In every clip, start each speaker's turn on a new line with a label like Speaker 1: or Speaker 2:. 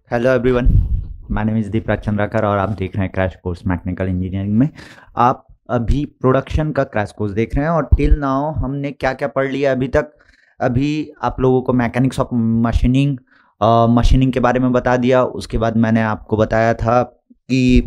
Speaker 1: Hello everyone, my name is Deepraj Chandrakar और आप देख रहे हैं क्रैश कोर्स मैकेनिकल इंजीनियरिंग में। आप अभी प्रोडक्शन का क्रैश कोर्स देख रहे हैं और टिल नाउ हमने क्या क्या पढ़ लिया अभी तक। अभी आप लोगों को मैकेनिक्स ऑफ मशीनिंग मशीनिंग के बारे में बता दिया। उसके बाद मैंने आपको बताया था कि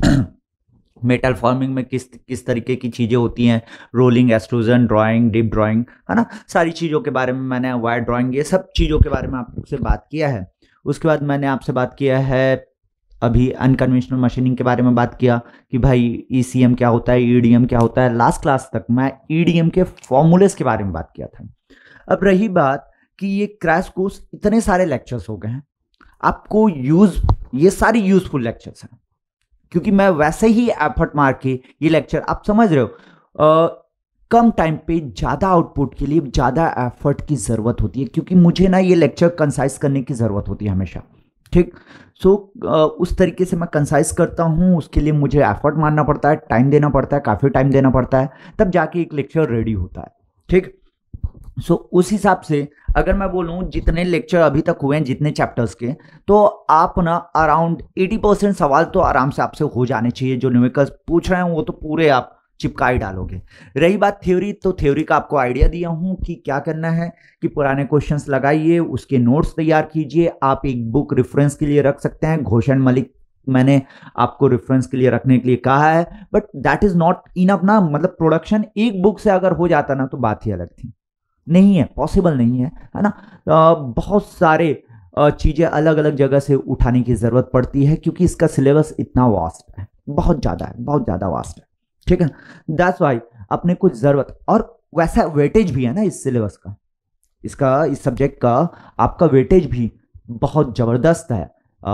Speaker 1: मेटल फॉर्मिंग में किस किस तरीके की चीज़ें होती हैं, rolling, extrusion, drawing, dip drawing, है ना। सारी चीज़ों के बारे में मैंने, वायर ड्राइंग, ये सब चीज़ों के बारे में आपसे बात किया है। उसके बाद मैंने आपसे बात किया है अभी अनकन्वेंशनल मशीनिंग के बारे में बात किया कि भाई ईसीएम क्या होता है, ईडीएम क्या होता है। लास्ट क्लास तक मैं ईडीएम के फॉर्मूलेस के बारे में बात किया था। अब रही बात कि ये क्रैश कोर्स इतने सारे लेक्चर्स हो गए हैं, आपको ये सारी यूजफुल लेक्चर्स हैं क्योंकि मैं वैसे ही एफर्ट मार के ये लेक्चर, आप समझ रहे हो, कम टाइम पे ज़्यादा आउटपुट के लिए ज़्यादा एफर्ट की ज़रूरत होती है क्योंकि मुझे ना ये लेक्चर कंसाइज करने की ज़रूरत होती है हमेशा। ठीक, सो उस तरीके से मैं कंसाइज करता हूँ, उसके लिए मुझे एफर्ट मारना पड़ता है, टाइम देना पड़ता है, काफ़ी टाइम देना पड़ता है, तब जाके एक लेक्चर रेडी होता है। ठीक, सो उस हिसाब से अगर मैं बोलूँ जितने लेक्चर अभी तक हुए हैं, जितने चैप्टर्स के, तो आप ना अराउंड 80% सवाल तो आराम से आपसे हो जाने चाहिए। जो न्यूमेरिकल्स पूछ रहे हैं वो तो पूरे आप चिपका ही डालोगे। रही बात थ्योरी, तो थ्योरी का आपको आइडिया दिया हूँ कि क्या करना है कि पुराने क्वेश्चंस लगाइए, उसके नोट्स तैयार कीजिए। आप एक बुक रेफरेंस के लिए रख सकते हैं, घोषण मलिक मैंने आपको रेफरेंस के लिए रखने के लिए कहा है, but that is not enough ना। मतलब प्रोडक्शन एक बुक से अगर हो जाता ना तो बात ही अलग थी। नहीं है, पॉसिबल नहीं है ना। बहुत सारे चीज़ें अलग अलग जगह से उठाने की ज़रूरत पड़ती है क्योंकि इसका सिलेबस इतना वास्ट है, बहुत ज़्यादा है, बहुत ज़्यादा वास्ट है। ठीक है, दैट्स वाई अपने कुछ ज़रूरत, और वैसा वेटेज भी है ना इस सिलेबस का, इसका, इस सब्जेक्ट का आपका वेटेज भी बहुत ज़बरदस्त है।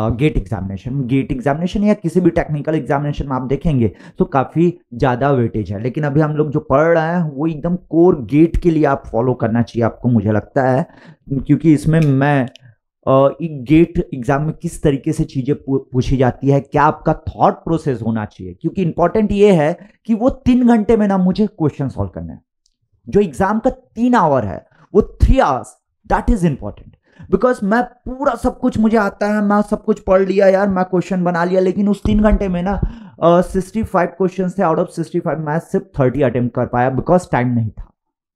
Speaker 1: गेट एग्जामिनेशन या किसी भी टेक्निकल एग्जामिनेशन में आप देखेंगे तो काफ़ी ज़्यादा वेटेज है। लेकिन अभी हम लोग जो पढ़ रहे हैं वो एकदम कोर गेट के लिए आप फॉलो करना चाहिए आपको, मुझे लगता है, क्योंकि इसमें मैं एक गेट एग्जाम में किस तरीके से चीज़ें पूछी जाती है, क्या आपका थॉट प्रोसेस होना चाहिए, क्योंकि इंपॉर्टेंट ये है कि वो 3 घंटे में ना मुझे क्वेश्चन सॉल्व करना है। जो एग्जाम का 3 आवर है वो 3 hours, that is important. Because मैं पूरा सब कुछ मुझे आता है, मैं सब कुछ पढ़ लिया यार, मैं क्वेश्चन बना लिया, लेकिन उस 3 घंटे में ना 65 क्वेश्चन थे, आउट ऑफ 65 मैं सिर्फ 30 अटेम्प्ट कर पाया बिकॉज टाइम नहीं था।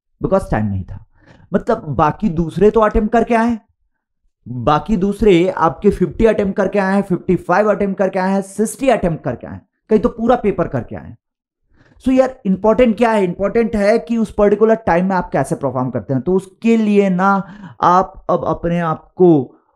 Speaker 1: मतलब बाकी दूसरे तो अटेम्प्ट करके आए, बाकी दूसरे आपके 50 अटेम्प्ट करके आए हैं, 55 अटेम्प्ट करके आए हैं, 60 अटेम्प्ट करके आए हैं, कहीं तो पूरा पेपर करके आए हैं। सो यार इंपॉर्टेंट क्या है? इंपॉर्टेंट है कि उस पर्टिकुलर टाइम में आप कैसे परफॉर्म करते हैं। तो उसके लिए ना आप अब अपने आप को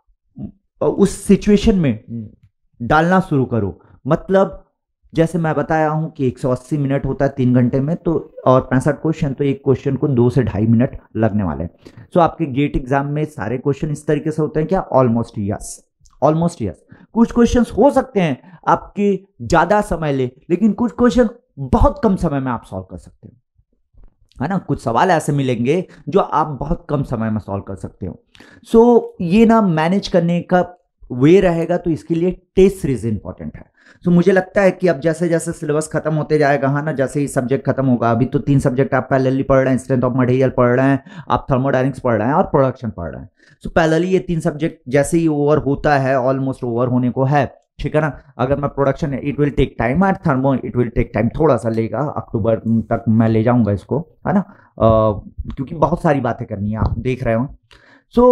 Speaker 1: उस सिचुएशन में डालना शुरू करो। मतलब जैसे मैं बताया हूं कि 180 मिनट होता है 3 घंटे में, तो और 65 क्वेश्चन, तो एक क्वेश्चन को 2 से 2.5 मिनट लगने वाले हैं। सो आपके गेट एग्जाम में सारे क्वेश्चन इस तरीके से होते हैं क्या? Almost yes, almost yes. कुछ क्वेश्चंस हो सकते हैं आपके ज्यादा समय ले, लेकिन कुछ क्वेश्चन बहुत कम समय में आप सॉल्व कर सकते हो, है ना। कुछ सवाल ऐसे मिलेंगे जो आप बहुत कम समय में सॉल्व कर सकते हो। सो ये ना मैनेज करने का वे रहेगा, तो इसके लिए टेस्ट सीरीज इंपॉर्टेंट है। सो मुझे लगता है कि अब जैसे जैसे सिलेबस खत्म होते जाएगा, हाँ ना, जैसे ही सब्जेक्ट खत्म होगा, अभी तो 3 सब्जेक्ट आप पैरेलली पढ़ रहे हैं, स्ट्रेंथ ऑफ मटेरियल पढ़ रहे हैं, आप थर्मोडायनेमिक्स पढ़ रहे हैं और प्रोडक्शन पढ़ रहे हैं। सो पैरेलली ये 3 सब्जेक्ट जैसे ही ओवर होता है, ऑलमोस्ट ओवर होने को है, ठीक है ना। अगर मैं production, it will take time, and thermo it will take time, थोड़ा सा लेगा, अक्टूबर तक मैं ले जाऊंगा इसको, है ना, क्योंकि बहुत सारी बातें करनी है, आप देख रहे हो। सो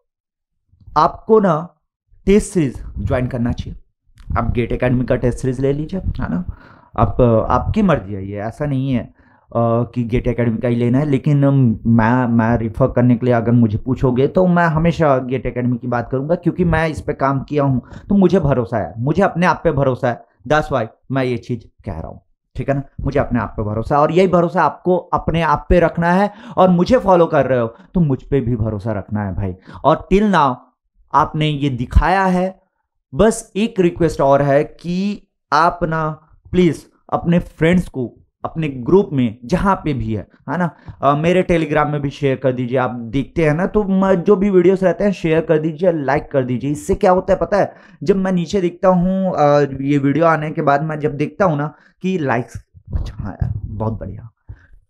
Speaker 1: आपको ना टेस्ट सीरीज ज्वाइन करना चाहिए। आप गेट एकेडमी का टेस्ट सीरीज ले लीजिए, है ना। आप आपकी मर्जी है, ये ऐसा नहीं है कि गेट एकेडमी का ही लेना है। लेकिन मैं रिफर करने के लिए अगर मुझे पूछोगे तो मैं हमेशा गेट एकेडमी की बात करूंगा, क्योंकि मैं इस पे काम किया हूं, तो मुझे भरोसा है, मुझे अपने आप पे भरोसा है। दैट्स व्हाई मैं ये चीज कह रहा हूँ, ठीक है ना। मुझे अपने आप पे भरोसा है और यही भरोसा आपको अपने आप पे रखना है। और मुझे फॉलो कर रहे हो तो मुझ पे भी भरोसा रखना है भाई। और टिल नाउ आपने ये दिखाया है। बस एक रिक्वेस्ट और है कि आप ना प्लीज अपने फ्रेंड्स को अपने ग्रुप में जहां पे भी है ना, मेरे टेलीग्राम में भी शेयर कर दीजिए। आप देखते हैं ना, तो जो भी वीडियोस रहते हैं शेयर कर दीजिए, लाइक कर दीजिए। इससे क्या होता है पता है? जब मैं नीचे देखता हूँ ये वीडियो आने के बाद मैं जब देखता हूँ ना कि लाइक्स, अच्छा हाँ यार बहुत बढ़िया,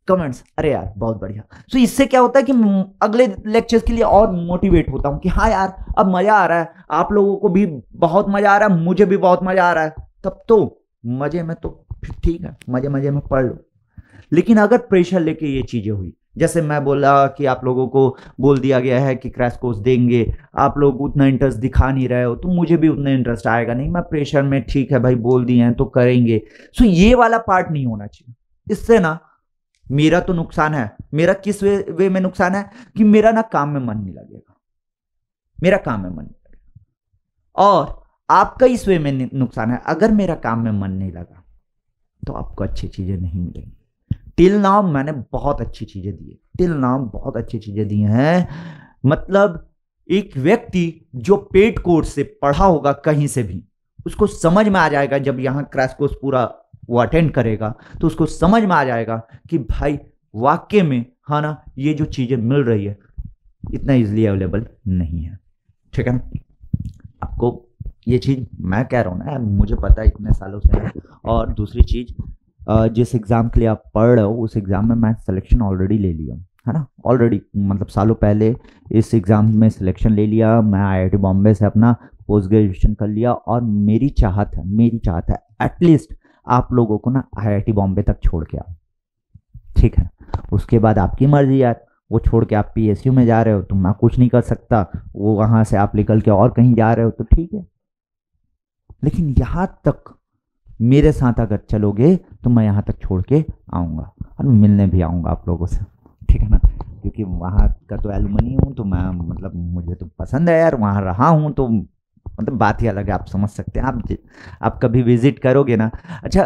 Speaker 1: कमेंट्स, अरे यार बहुत बढ़िया। सो इससे क्या होता है कि अगले लेक्चर्स के लिए और मोटिवेट होता हूं कि हाँ यार अब मजा आ रहा है, आप लोगों को भी बहुत मजा आ रहा है, मुझे भी बहुत मजा आ रहा है, तब तो मजे में तो ठीक है, मजे मजे में पढ़ लो। लेकिन अगर प्रेशर लेके ये चीजें हुई, जैसे मैं बोला कि आप लोगों को बोल दिया गया है कि क्रैश कोर्स देंगे, आप लोग उतना इंटरेस्ट दिखा नहीं रहे हो, तो मुझे भी उतना इंटरेस्ट आएगा नहीं, मैं प्रेशर में ठीक है भाई बोल दिए हैं तो करेंगे। सो ये वाला पार्ट नहीं होना चाहिए। इससे ना मेरा तो नुकसान है। मेरा किस वे में नुकसान है कि मेरा ना काम में मन नहीं लगेगा, मेरा काम में मन नहीं लगेगा। और आपका इस वे में नुकसान है, अगर मेरा काम में मन नहीं लगा तो आपको अच्छी चीजें नहीं मिलेंगी। टिल नाउ मैंने बहुत अच्छी चीजें दी, टिल नाउ बहुत अच्छी चीजें दी हैं। मतलब एक व्यक्ति जो पेड कोर्स से पढ़ा होगा कहीं से भी, उसको समझ में आ जाएगा, जब यहां क्रैश कोर्स पूरा वो अटेंड करेगा तो उसको समझ में आ जाएगा कि भाई वाकई में हाँ ना, ये जो चीजें मिल रही है इतना इजीली अवेलेबल नहीं है। ठीक है ना, आपको ये चीज मैं कह रहा हूं ना, मुझे पता है इतने सालों से। और दूसरी चीज, जिस एग्जाम के लिए आप पढ़ रहे हो उस एग्जाम में मैं सिलेक्शन ऑलरेडी ले लिया है ना, ऑलरेडी मतलब सालों पहले इस एग्जाम में सिलेक्शन ले लिया। मैं आईआईटी बॉम्बे से अपना पोस्ट ग्रेजुएशन कर लिया, और मेरी चाहत है एटलीस्ट आप लोगों को ना आईआईटी बॉम्बे तक छोड़ के आओ। ठीक है, उसके बाद आपकी मर्जी यार, वो छोड़ के आप पीएसयू में जा रहे हो तो मैं कुछ नहीं कर सकता, वो वहां से आप निकल के और कहीं जा रहे हो तो ठीक है। लेकिन यहां तक मेरे साथ अगर चलोगे तो मैं यहां तक छोड़ के आऊंगा और मिलने भी आऊंगा आप लोगों से। ठीक है ना, क्योंकि वहां का तो एलुमनी हूं, तो मैं मतलब मुझे तो पसंद है यार, वहां रहा हूं तो मतलब बात ही अलग है, आप समझ सकते हैं। आप कभी विजिट करोगे ना। अच्छा,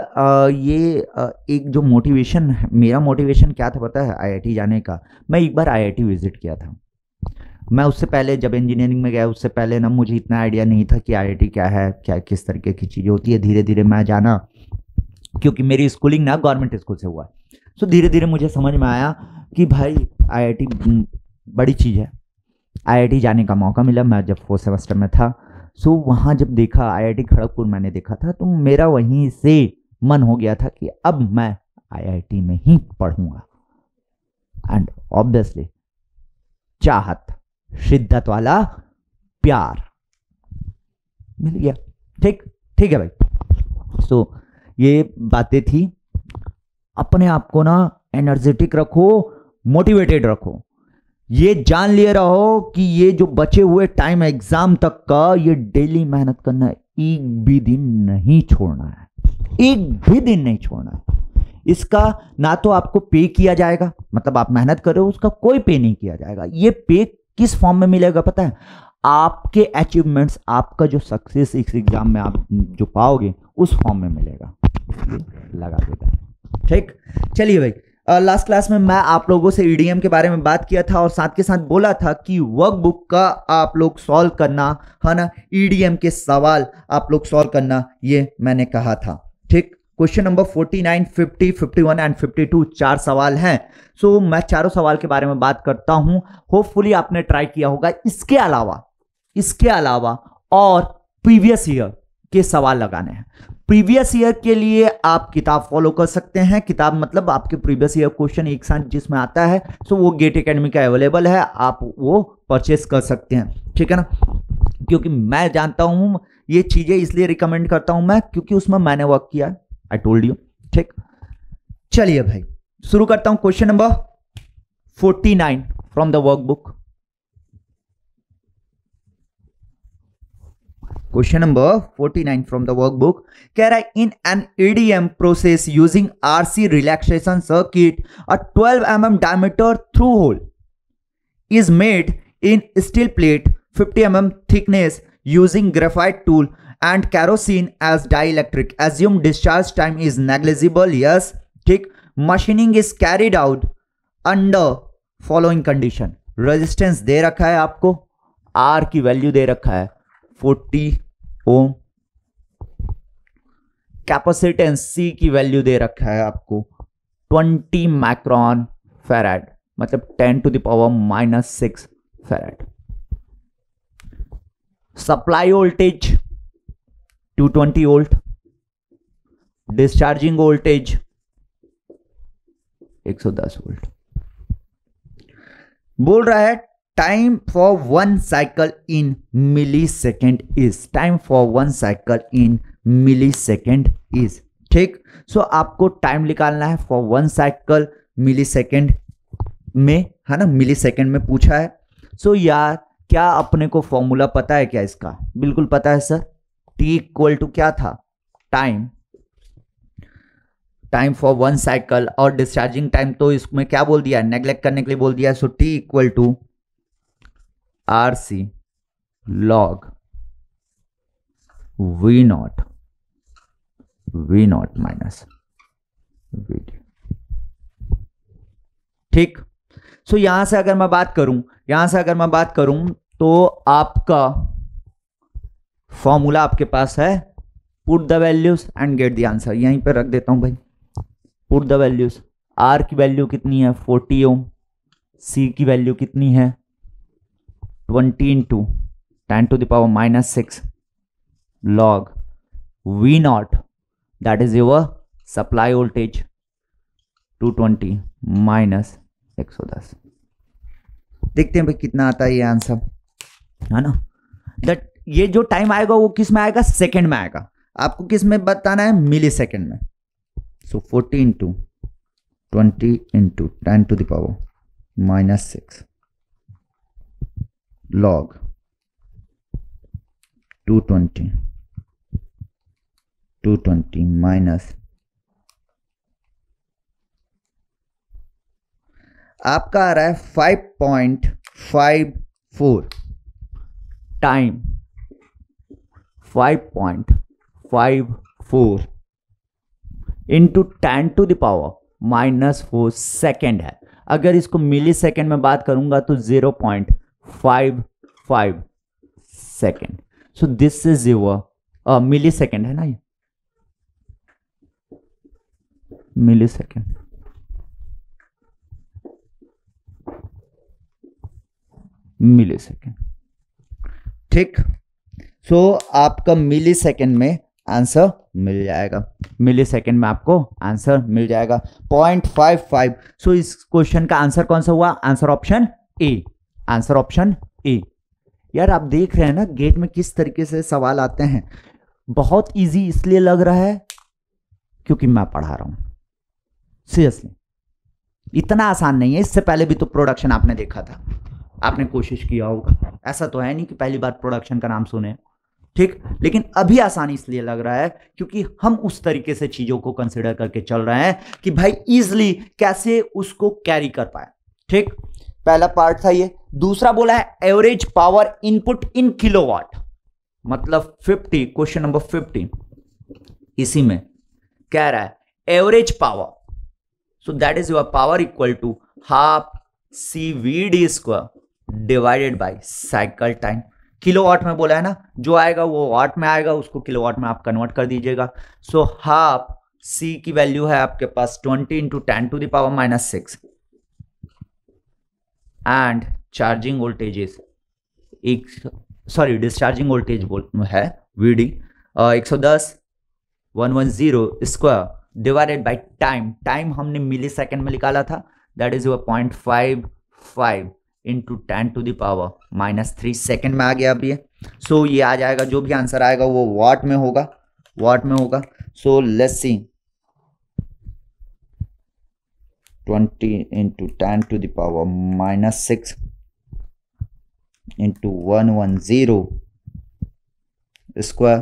Speaker 1: एक जो मोटिवेशन है, मेरा मोटिवेशन क्या था पता है आईआईटी जाने का? मैं एक बार आईआईटी विजिट किया था। मैं उससे पहले जब इंजीनियरिंग में गया उससे पहले ना मुझे इतना आइडिया नहीं था कि आईआईटी क्या है, क्या किस तरीके की चीज़ें होती है। धीरे धीरे मैं जाना, क्योंकि मेरी स्कूलिंग ना गवर्नमेंट स्कूल से हुआ, तो धीरे धीरे मुझे समझ में आया कि भाई आईआईटी बड़ी चीज़ है। आईआईटी जाने का मौका मिला मैं जब 4th सेमेस्टर में था। सो वहाँ जब देखा आईआईटी खड़गपुर मैंने देखा था, तो मेरा वहीं से मन हो गया था कि अब मैं आईआईटी में ही पढ़ूंगा। एंड ऑब्वियसली चाहत, शिद्दत वाला प्यार मिल गया। ठीक है भाई। सो ये बातें थी। अपने आप को ना एनर्जेटिक रखो, मोटिवेटेड रखो। ये जान लिए रहो कि ये जो बचे हुए टाइम एग्जाम तक का, ये डेली मेहनत करना है, एक भी दिन नहीं छोड़ना है, एक भी दिन नहीं छोड़ना है। इसका ना तो आपको पे किया जाएगा, मतलब आप मेहनत कर रहे हो उसका कोई पे नहीं किया जाएगा। ये पे किस फॉर्म में मिलेगा पता है? आपके अचीवमेंट्स, आपका जो सक्सेस इस एग्जाम में आप जो पाओगे उस फॉर्म में मिलेगा। लगा देता है। ठीक, चलिए भाई। लास्ट क्लास में मैं आप लोगों से ईडीएम के बारे में बात किया था और साथ के साथ बोला था कि वर्कबुक का आप लोग सॉल्व करना है ना, ईडीएम के सवाल आप लोग सॉल्व करना, ये मैंने कहा था। ठीक, क्वेश्चन नंबर 49, 50, 51 एंड 52 4 सवाल हैं। सो मैं चारों सवाल के बारे में बात करता हूं। होपफुली आपने ट्राई किया होगा। इसके अलावा और प्रीवियस ईयर के सवाल लगाने हैं। प्रीवियस ईयर के लिए आप किताब फॉलो कर सकते हैं। किताब मतलब आपके प्रीवियस ईयर क्वेश्चन एक साथ जिसमें आता है, सो वो गेट एकेडमी का अवेलेबल है, आप वो परचेस कर सकते हैं। ठीक है ना, क्योंकि मैं जानता हूं ये चीजें, इसलिए रिकमेंड करता हूं मैं, क्योंकि उसमें मैंने वर्क किया, आई टोल्ड यू। ठीक, चलिए भाई शुरू करता हूं। Question number 49 from the workbook. Question number 49 from the workbook कह रहा है, in an EDM process using RC relaxation circuit a 12 mm diameter through hole is made in steel plate 50 mm thickness using graphite tool and kerosene as dielectric. Assume discharge time is negligible. Yes, ठीक. Machining is carried out under following condition. Resistance दे रखा है आपको, R की value दे रखा है 40 ohm, capacitance C की वैल्यू दे रखा है आपको 20 माइक्रोन फेराड, मतलब 10⁻⁻⁶ farad. Supply voltage 220 volt, discharging voltage 110 volt. बोल रहा है time for one cycle in millisecond is, time for one cycle in millisecond is, ठीक। सो आपको टाइम निकालना है for one cycle millisecond में, है ना, मिली सेकेंड में पूछा है। सो यार क्या अपने को फॉर्मूला पता है क्या इसका? बिल्कुल पता है सर। टी इक्वल टू क्या था? टाइम फॉर वन साइकिल, और डिस्चार्जिंग टाइम तो इसमें क्या बोल दिया है, नेग्लेक्ट करने के लिए बोल दिया है। So T equal to R C log V not minus V D, ठीक। सो यहां से अगर मैं बात करूं तो आपका फॉर्मूला आपके पास है, put the values and get the answer. यहीं पे रख देता हूं भाई, पुट द वैल्यूज। आर की वैल्यू कितनी है 40 ओम, सी की वैल्यू कितनी है 20 into 10⁻⁻6 log V not, that is your supply voltage 220 minus 110। देखते हैं भाई कितना आता है ये आंसर, है ना। दैट ये जो टाइम आएगा वो किस में आएगा? सेकंड में आएगा। आपको किस में बताना है? मिली सेकंड में। So 40 into 20 into 10⁻⁻6 log 220 minus, आपका आ रहा है 5.54 टाइम, 5.54 इंटू 10⁻⁻4 सेकेंड है। अगर इसको मिली सेकेंड में बात करूंगा तो 0.55 second. So this is your millisecond, है ना, ये मिली सेकेंड। मिली सेकेंड, ठीक। सो आपका मिली सेकेंड में आंसर मिल जाएगा, मिली सेकेंड में आपको आंसर मिल जाएगा 0.55। सो इस क्वेश्चन का आंसर कौन सा हुआ? Answer option A, answer option A. यार आप देख रहे हैं ना गेट में किस तरीके से सवाल आते हैं। बहुत इजी इसलिए लग रहा है क्योंकि मैं पढ़ा रहा हूं, सीरियसली इतना आसान नहीं है। इससे पहले भी तो प्रोडक्शन आपने देखा था, आपने कोशिश किया होगा, ऐसा तो है नहीं कि पहली बार प्रोडक्शन का नाम सुने, ठीक। लेकिन अभी आसान इसलिए लग रहा है क्योंकि हम उस तरीके से चीजों को कंसिडर करके चल रहे हैं कि भाई इजीली कैसे उसको कैरी कर पाए, ठीक। पहला पार्ट था ये। दूसरा बोला है average power input in kilowatt, मतलब 50, क्वेश्चन नंबर 50 इसी में कह रहा है average power, so that is your power equal to half CV/D square divided by cycle time. Kilowatt में बोला है ना, जो आएगा वो वाट में आएगा, उसको किलोवाट में आप कन्वर्ट कर दीजिएगा। सो हाफ C की वैल्यू है आपके पास 20 into 10⁻⁻6 and charging voltage is discharging voltage है VD 110 square divided by time. Time हमने मिली सेकेंड में निकाला था, that is your 0.55 into 10⁻⁻3 second में आ गया अभी। सो ये आ जाएगा, जो भी आंसर आएगा वो वाट में होगा, वाट में होगा। So let's see 20 into 10⁻⁻6 into 110 square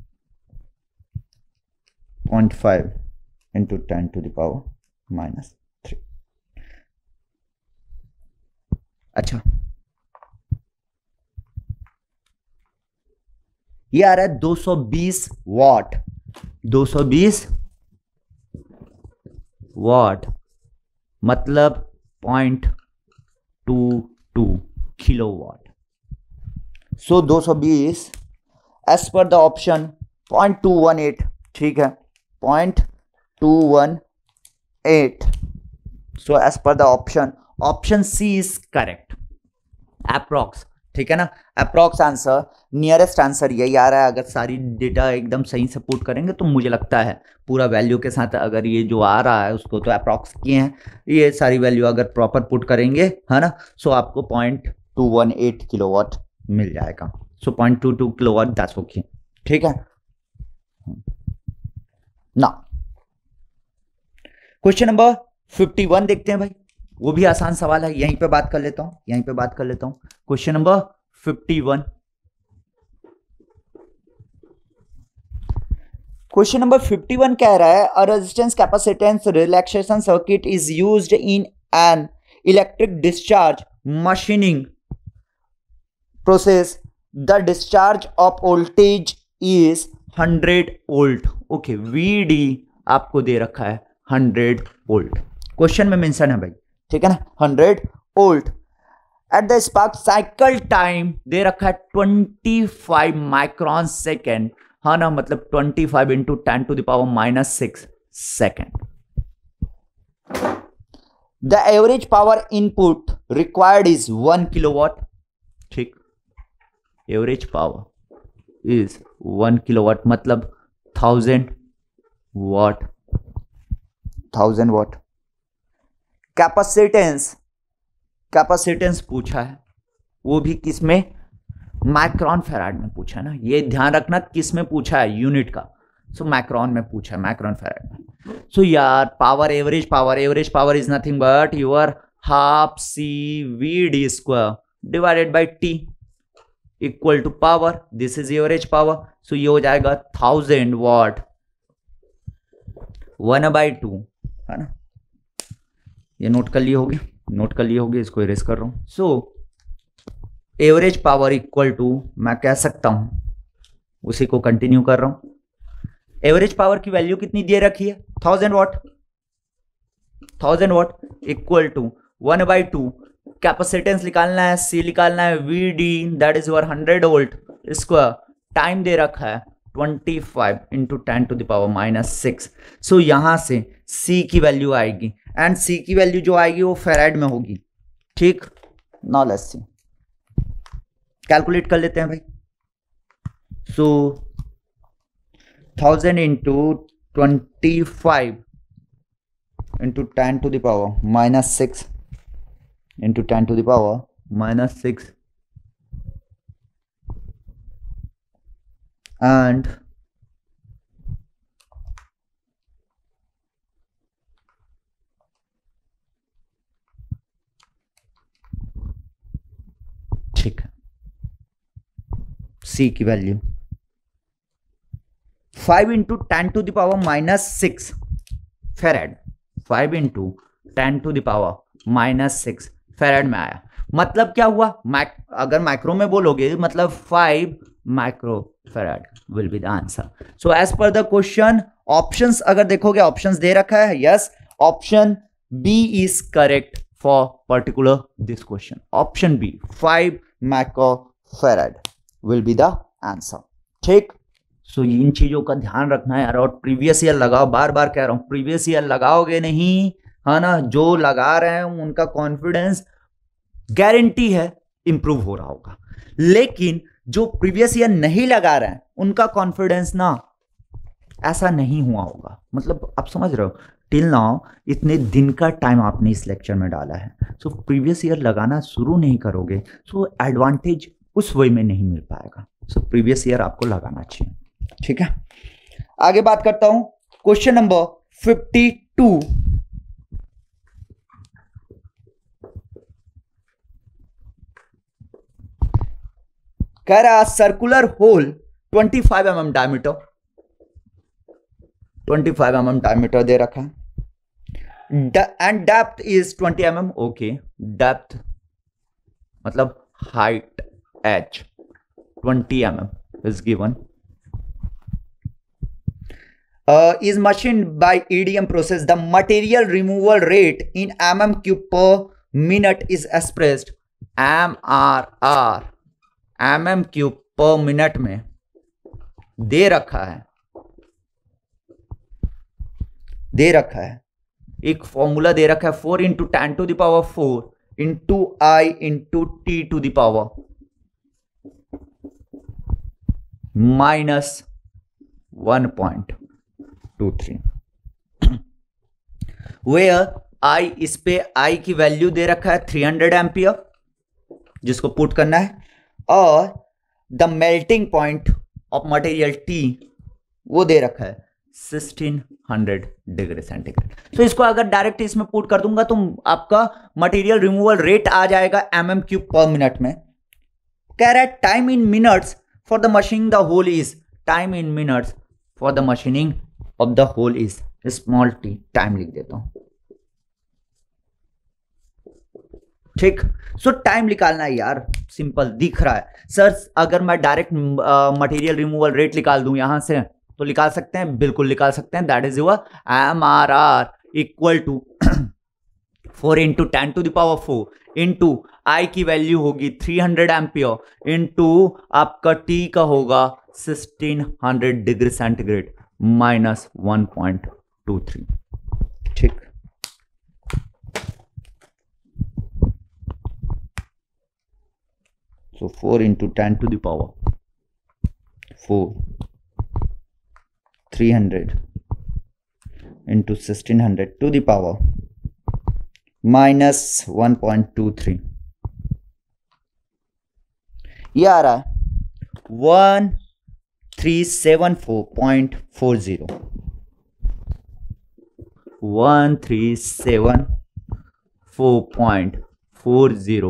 Speaker 1: 0.5 into 10⁻⁻3। अच्छा, ये आ रहा है 220 वाट, 220 वाट मतलब 0.22 kilowatt. So 220 as per the option 0.218, ठीक है, 0.218। So as per the option C is correct, approx ठीक है ना। अप्रॉक्स आंसर, नियरेस्ट आंसर यही आ रहा है। अगर सारी डेटा एकदम सही से पुट करेंगे तो मुझे लगता है पूरा वैल्यू के साथ, अगर ये जो आ रहा है उसको तो अप्रॉक्स किए हैं, ये सारी वैल्यू अगर प्रॉपर पुट करेंगे, है ना, सो आपको 0.218 किलोवाट मिल जाएगा। सो 0.22 किलोवाट, दैट्स ओके, ठीक है ना। क्वेश्चन नंबर 51 देखते हैं भाई, वो भी आसान सवाल है, यहीं पे बात कर लेता हूं, क्वेश्चन नंबर 51। क्वेश्चन नंबर 51 कह रहा है, a resistance capacitance relaxation circuit is used in an electric discharge machining process, the discharge of voltage is 100 volt. Okay, VD आपको दे रखा है 100 वोल्ट, क्वेश्चन में मेंशन है भाई, ठीक है ना, 100 volt. At the spark cycle time दे रखा है 25 माइक्रोन सेकेंड, हाँ ना, मतलब 25 into 10⁻⁻6 second. The average power input required is 1 kilowatt, ठीक, एवरेज पावर इज 1 किलोवाट, मतलब 1000 वाट, 1000 वाट। कैपेसिटेंस पूछा है, वो भी किस में, माइक्रोन फैराड में पूछा है ना, ये ध्यान रखना किस में पूछा है, यूनिट का। सो माइक्रोन में पूछा है, माइक्रोन फैराड में। सो यार power, average power is nothing but your half CV/d square divided by T equal to power, this is average power. So ये हो जाएगा 1000 वाट 1/2, है ना, ये नोट कर लिए होगे, इसको इरेज कर रहा हूं। So average power equal to, मैं कह सकता हूं, उसी को कंटिन्यू कर रहा हूं, एवरेज पावर की वैल्यू कितनी दे रखी है, 1000 वाट इक्वल टू 1/2, कैपेसिटेंस निकालना है, C निकालना है, VD that is your 100 volt square, time दे रखा है 25 इंटू 10⁻⁻6। सो यहां से C की वैल्यू आएगी, एंड C की वैल्यू जो आएगी वो फेराड में होगी, ठीक। नाउ लेट्स सी, कैलकुलेट कर लेते हैं भाई। So 1000 into 25 into 10⁻⁻6 into 10⁻⁻6 and ठीक है, C की वैल्यू 5 इंटू 10⁻⁻6 फेराड, 5 इंटू 10⁻⁻6 फेराड में आया। मतलब क्या हुआ, अगर माइक्रो में बोलोगे मतलब 5 micro farad will be the answer. So as per the question, options अगर देखोगे, ऑप्शंस दे रखा है, yes, option B is correct for particular this question, option B 5 micro farad will be the answer, ठीक। So इन चीजों का ध्यान रखना है यार, और प्रीवियस ईयर लगाओ, बार बार कह रहा हूं, प्रीवियस ईयर लगाओगे नहीं, है ना, जो लगा रहे हैं उनका कॉन्फिडेंस गारंटी है इंप्रूव हो रहा होगा, लेकिन जो प्रीवियस ईयर नहीं लगा रहे हैं उनका कॉन्फिडेंस ना ऐसा नहीं हुआ होगा। मतलब आप समझ रहे हो, टिल नाउ इतने दिन का टाइम आपने इस लेक्चर में डाला है, सो प्रीवियस ईयर लगाना शुरू नहीं करोगे, सो एडवांटेज उस वे में नहीं मिल पाएगा। सो प्रीवियस ईयर आपको लगाना चाहिए, ठीक है। आगे बात करता हूं, क्वेश्चन नंबर 52। कह रहा circular hole 25 mm diameter, 25 mm diameter दे रखा है, and depth is 20 mm। Okay, depth मतलब height h 20 mm is given, is machined by EDM process. The material removal rate in mm³ per minute is expressed MRR, mm³ per minute में दे रखा है, एक formula दे रखा है 4 × 10⁴ × I × T⁻⁴ minus 1.23 where I, इस पे आई की वैल्यू दे रखा है 300 एम्पियर जिसको पुट करना है, और the melting point of material T वो दे रखा है 1600 डिग्री सेंटीग्रेड। तो इसको अगर डायरेक्ट इसमें पुट कर दूंगा तो आपका मटेरियल रिमूवल रेट आ जाएगा mm³ पर मिनट में। कह रहा है time in minutes for the machining the hole is, time in minutes for the machining of the hole is, small T time लिख देता हूं, ठीक। सो टाइम निकालना है यार, सिंपल दिख रहा है सर। अगर मैं डायरेक्ट मटेरियल रिमूवल रेट निकाल दूं यहां से तो निकाल सकते हैं, बिल्कुल निकाल सकते हैं। That is your MRR equal to 4 into 10⁴ into I की वैल्यू होगी 300 एम्पियर इंटू आपका टी का होगा 1600 डिग्री सेंटीग्रेड माइनस 1.23, ठीक। So 4 into 10⁴, 300 into 1600 to the power minus 1.23, ये आ रहा है 1374.40, 1374.40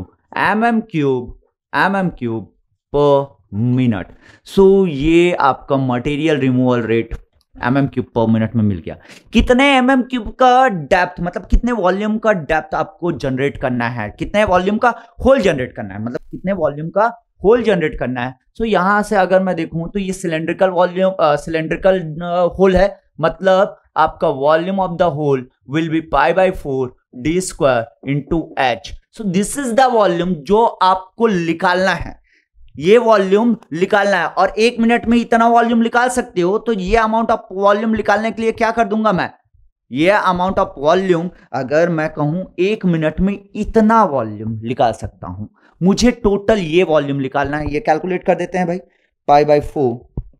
Speaker 1: mm³ पर मिनट। सो ये आपका मटेरियल रिमूवल रेट mm³ पर मिनट में मिल गया। कितने mm³ का डेप्थ, मतलब कितने वॉल्यूम का डेप्थ आपको जनरेट करना है, कितने वॉल्यूम का होल जनरेट करना है, मतलब कितने वॉल्यूम का होल जनरेट करना है। सो यहां से अगर मैं देखूं तो ये सिलेंड्रिकल वॉल्यूम, सिलेंड्रिकल होल है, मतलब आपका volume of the hole will be π/4 d² into h। So this is the volume जो आपको निकालना है, ये वॉल्यूम निकालना है। और 1 मिनट में इतना वॉल्यूम निकाल सकते हो, तो ये अमाउंट ऑफ वॉल्यूम निकालने के लिए क्या कर दूंगा मैं, ये अमाउंट ऑफ वॉल्यूम अगर मैं कहूं 1 मिनट में इतना वॉल्यूम निकाल सकता हूं, मुझे टोटल ये वॉल्यूम निकालना है। ये कैलकुलेट कर देते हैं भाई, π/4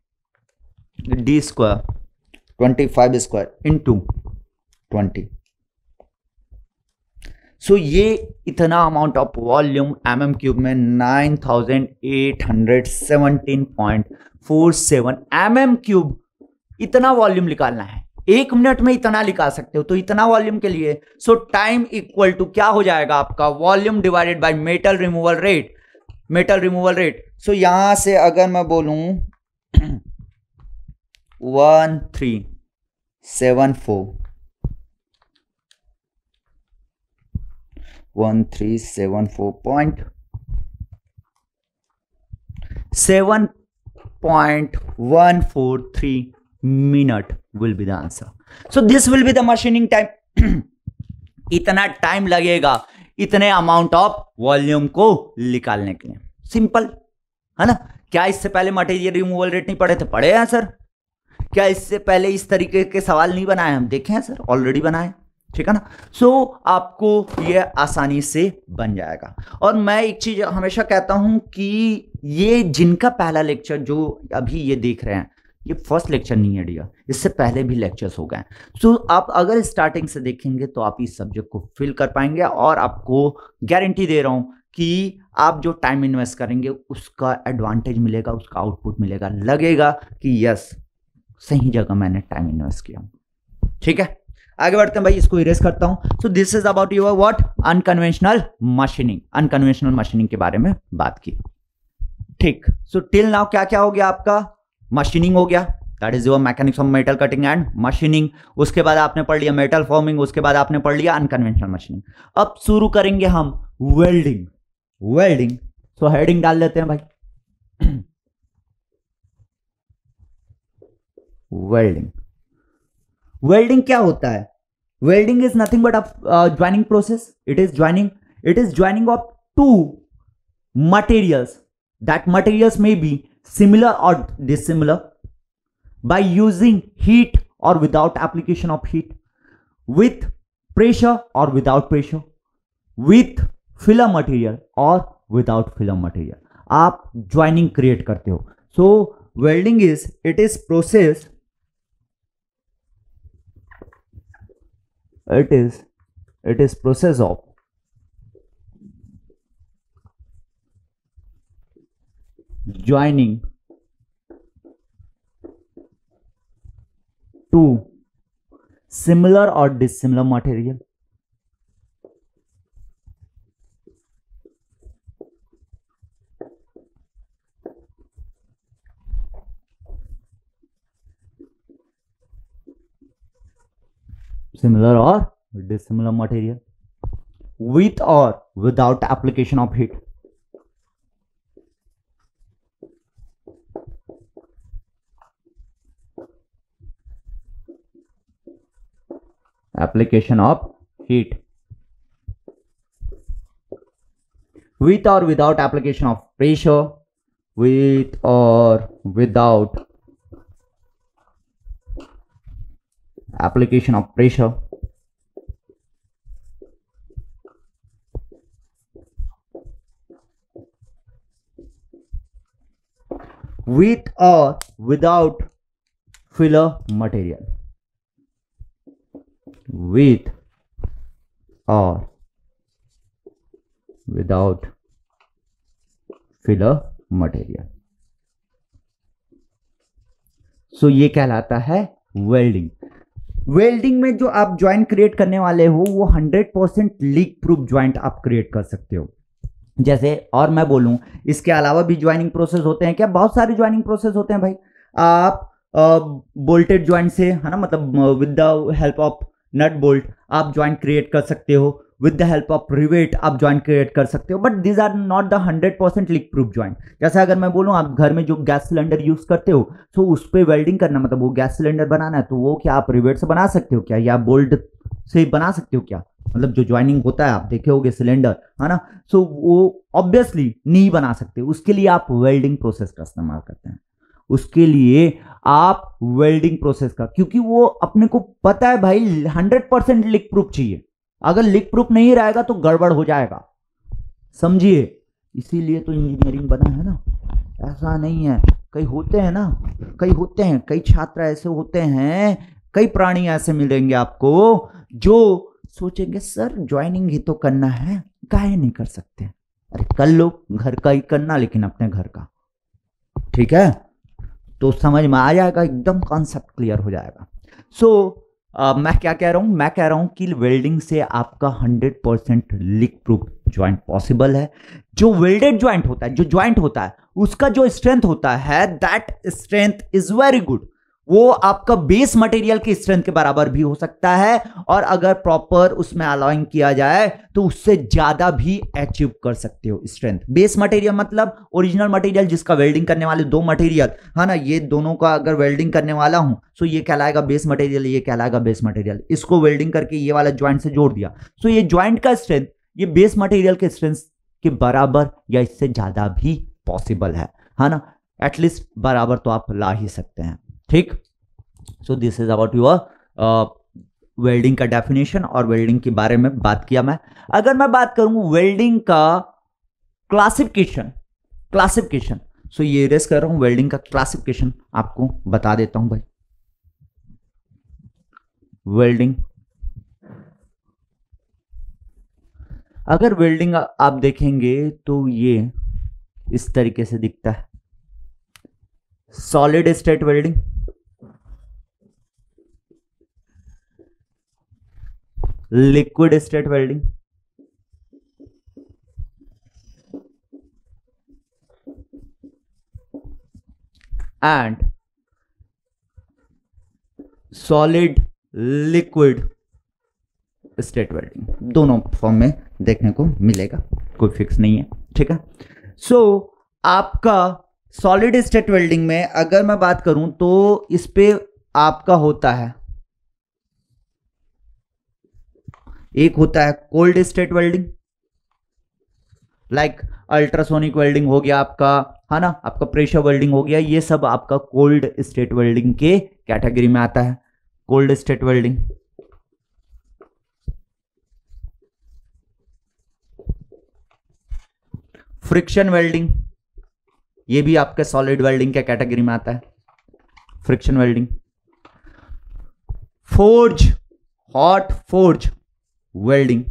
Speaker 1: d² 25² इंटू 20। सो ये इतना अमाउंट ऑफ वॉल्यूम mm³ में 9817.47 mm³ इतना वॉल्यूम निकालना है। 1 मिनट में इतना निकाल सकते हो, तो इतना वॉल्यूम के लिए सो टाइम इक्वल टू क्या हो जाएगा आपका, volume divided by metal removal rate, metal removal rate. So यहां से अगर मैं बोलूं 1374.143 minute will be the answer. So this will be the machining time. इतना टाइम लगेगा इतने अमाउंट ऑफ वॉल्यूम को निकालने के लिए, सिंपल है ना। क्या इससे पहले मटेरियल रिमूवल रेट नहीं पढ़े थे? पढ़े हैं सर। क्या इससे पहले इस तरीके के सवाल नहीं बनाए? हम देखे हैं सर, ऑलरेडी बनाए, ठीक है ना। सो आपको ये आसानी से बन जाएगा। और मैं एक चीज हमेशा कहता हूं कि ये जिनका पहला लेक्चर जो अभी ये देख रहे हैं, ये फर्स्ट लेक्चर नहीं है डियर, इससे पहले भी लेक्चर्स हो गए। सो आप अगर स्टार्टिंग से देखेंगे तो आप इस सब्जेक्ट को फिल कर पाएंगे, और आपको गारंटी दे रहा हूं कि आप जो टाइम इन्वेस्ट करेंगे उसका एडवांटेज मिलेगा, उसका आउटपुट मिलेगा, लगेगा कि यस सही जगह मैंने टाइम इन्वेस्ट किया। ठीक है, आगे बढ़ते हैं भाई, इसको इरेज करता हूं। So this is about your what, unconventional machining. Unconventional machining के बारे में बात की, ठीक। सो टिल नाउ क्या क्या हो गया आपका, मशीनिंग हो गया, that is your mechanics of metal cutting and machining. उसके बाद आपने पढ़ लिया मेटल फॉर्मिंग, उसके बाद आपने पढ़ लिया अनकन्वेंशनल मशीनिंग। अब शुरू करेंगे हम वेल्डिंग। वेल्डिंग, सो हेडिंग डाल लेते हैं भाई, वेल्डिंग। वेल्डिंग क्या होता है? Welding is nothing but a joining process. It is joining of two materials, that materials may be similar or dissimilar by using heat or without application of heat, with pressure or without pressure, with filler material or without filler material। आप joining create करते हो। सो welding is, it is process, it is process of joining two similar or dissimilar material. Similar or dissimilar material with or without application of heat. Application of heat. With or without application of pressure. With or without application of pressure. With or without filler material. With or without filler material. सो ये कहलाता है welding. Welding में जो आप joint create करने वाले हो वो 100% लीक प्रूफ ज्वाइंट आप क्रिएट कर सकते हो. जैसे और मैं बोलूं इसके अलावा भी ज्वाइनिंग प्रोसेस होते हैं क्या? बहुत सारे ज्वाइनिंग प्रोसेस होते हैं भाई. आप बोल्टेड ज्वाइंट से, है ना, मतलब with the help of nut bolt आप ज्वाइंट क्रिएट कर सकते हो. With the help of rivet आप ज्वाइंट क्रिएट कर सकते हो. But these are not the 100% leak proof joint. जैसे अगर मैं बोलूं आप घर में जो गैस सिलेंडर यूज करते हो तो उस पर वेल्डिंग करना, मतलब वो गैस सिलेंडर बनाना है, तो वो क्या आप रिवेट से बना सकते हो क्या, या बोल्ट से बना सकते हो क्या? मतलब जो ज्वाइनिंग होता है आप देखे होगे सिलेंडर, है ना, सो वो ऑब्वियसली नहीं बना सकते. उसके लिए आप वेल्डिंग प्रोसेस का इस्तेमाल करते हैं. उसके लिए आप वेल्डिंग प्रोसेस का, क्योंकि वो अपने को पता है भाई 100% लीक प्रूफ चाहिए. अगर लीक प्रूफ नहीं रहेगा तो गड़बड़ हो जाएगा, समझिए. इसीलिए तो इंजीनियरिंग बना है ना. ऐसा नहीं है, कई होते हैं ना, कई छात्र ऐसे होते हैं, कई प्राणी ऐसे मिलेंगे आपको जो सोचेंगे सर ज्वाइनिंग ही तो करना है, काहे नहीं कर सकते. अरे कर लो, घर का ही करना, लेकिन अपने घर का, ठीक है, तो समझ में आ जाएगा, एकदम कॉन्सेप्ट क्लियर हो जाएगा. सो मैं क्या कह रहा हूं? मैं कह रहा हूं कि वेल्डिंग से आपका 100% लीक प्रूफ ज्वाइंट पॉसिबल है. जो वेल्डेड ज्वाइंट होता है, जो ज्वाइंट होता है, उसका जो स्ट्रेंथ होता है, that strength is very good. वो आपका बेस मटेरियल के स्ट्रेंथ के बराबर भी हो सकता है, और अगर प्रॉपर उसमें अलाइंग किया जाए तो उससे ज्यादा भी अचीव कर सकते हो स्ट्रेंथ. बेस मटेरियल मतलब ओरिजिनल मटेरियल जिसका वेल्डिंग करने वाले दो मटेरियल, है ना, ये दोनों का अगर वेल्डिंग करने वाला हूं तो ये कहलाएगा बेस मटेरियल, ये कहलाएगा बेस मटेरियल. इसको वेल्डिंग करके ये वाला ज्वाइंट से जोड़ दिया, तो ये ज्वाइंट का स्ट्रेंथ ये बेस मटेरियल के स्ट्रेंथ के बराबर या इससे ज्यादा भी पॉसिबल है ना. एटलीस्ट बराबर तो आप ला ही सकते हैं. ठीक. So this is about your welding का डेफिनेशन और वेल्डिंग के बारे में बात किया मैं. अगर मैं बात करूं वेल्डिंग का क्लासिफिकेशन, सो ये रेस कर रहा हूं वेल्डिंग का क्लासिफिकेशन आपको बता देता हूं भाई. वेल्डिंग, अगर वेल्डिंग आप देखेंगे तो ये इस तरीके से दिखता है. Solid state welding, liquid state welding, and solid liquid state welding. दोनों फॉर्म में देखने को मिलेगा, कोई फिक्स नहीं है. ठीक है. सो आपका सॉलिड स्टेट वेल्डिंग में अगर मैं बात करूं तो इस पे आपका होता है, एक होता है cold state welding, like ultrasonic welding हो गया आपका, है ना, आपका प्रेशर वेल्डिंग हो गया, ये सब आपका कोल्ड स्टेट वेल्डिंग के कैटेगरी में आता है. Cold state welding. Friction welding, ये भी आपके सॉलिड वेल्डिंग के कैटेगरी में आता है। Friction welding, forge, hot forge welding.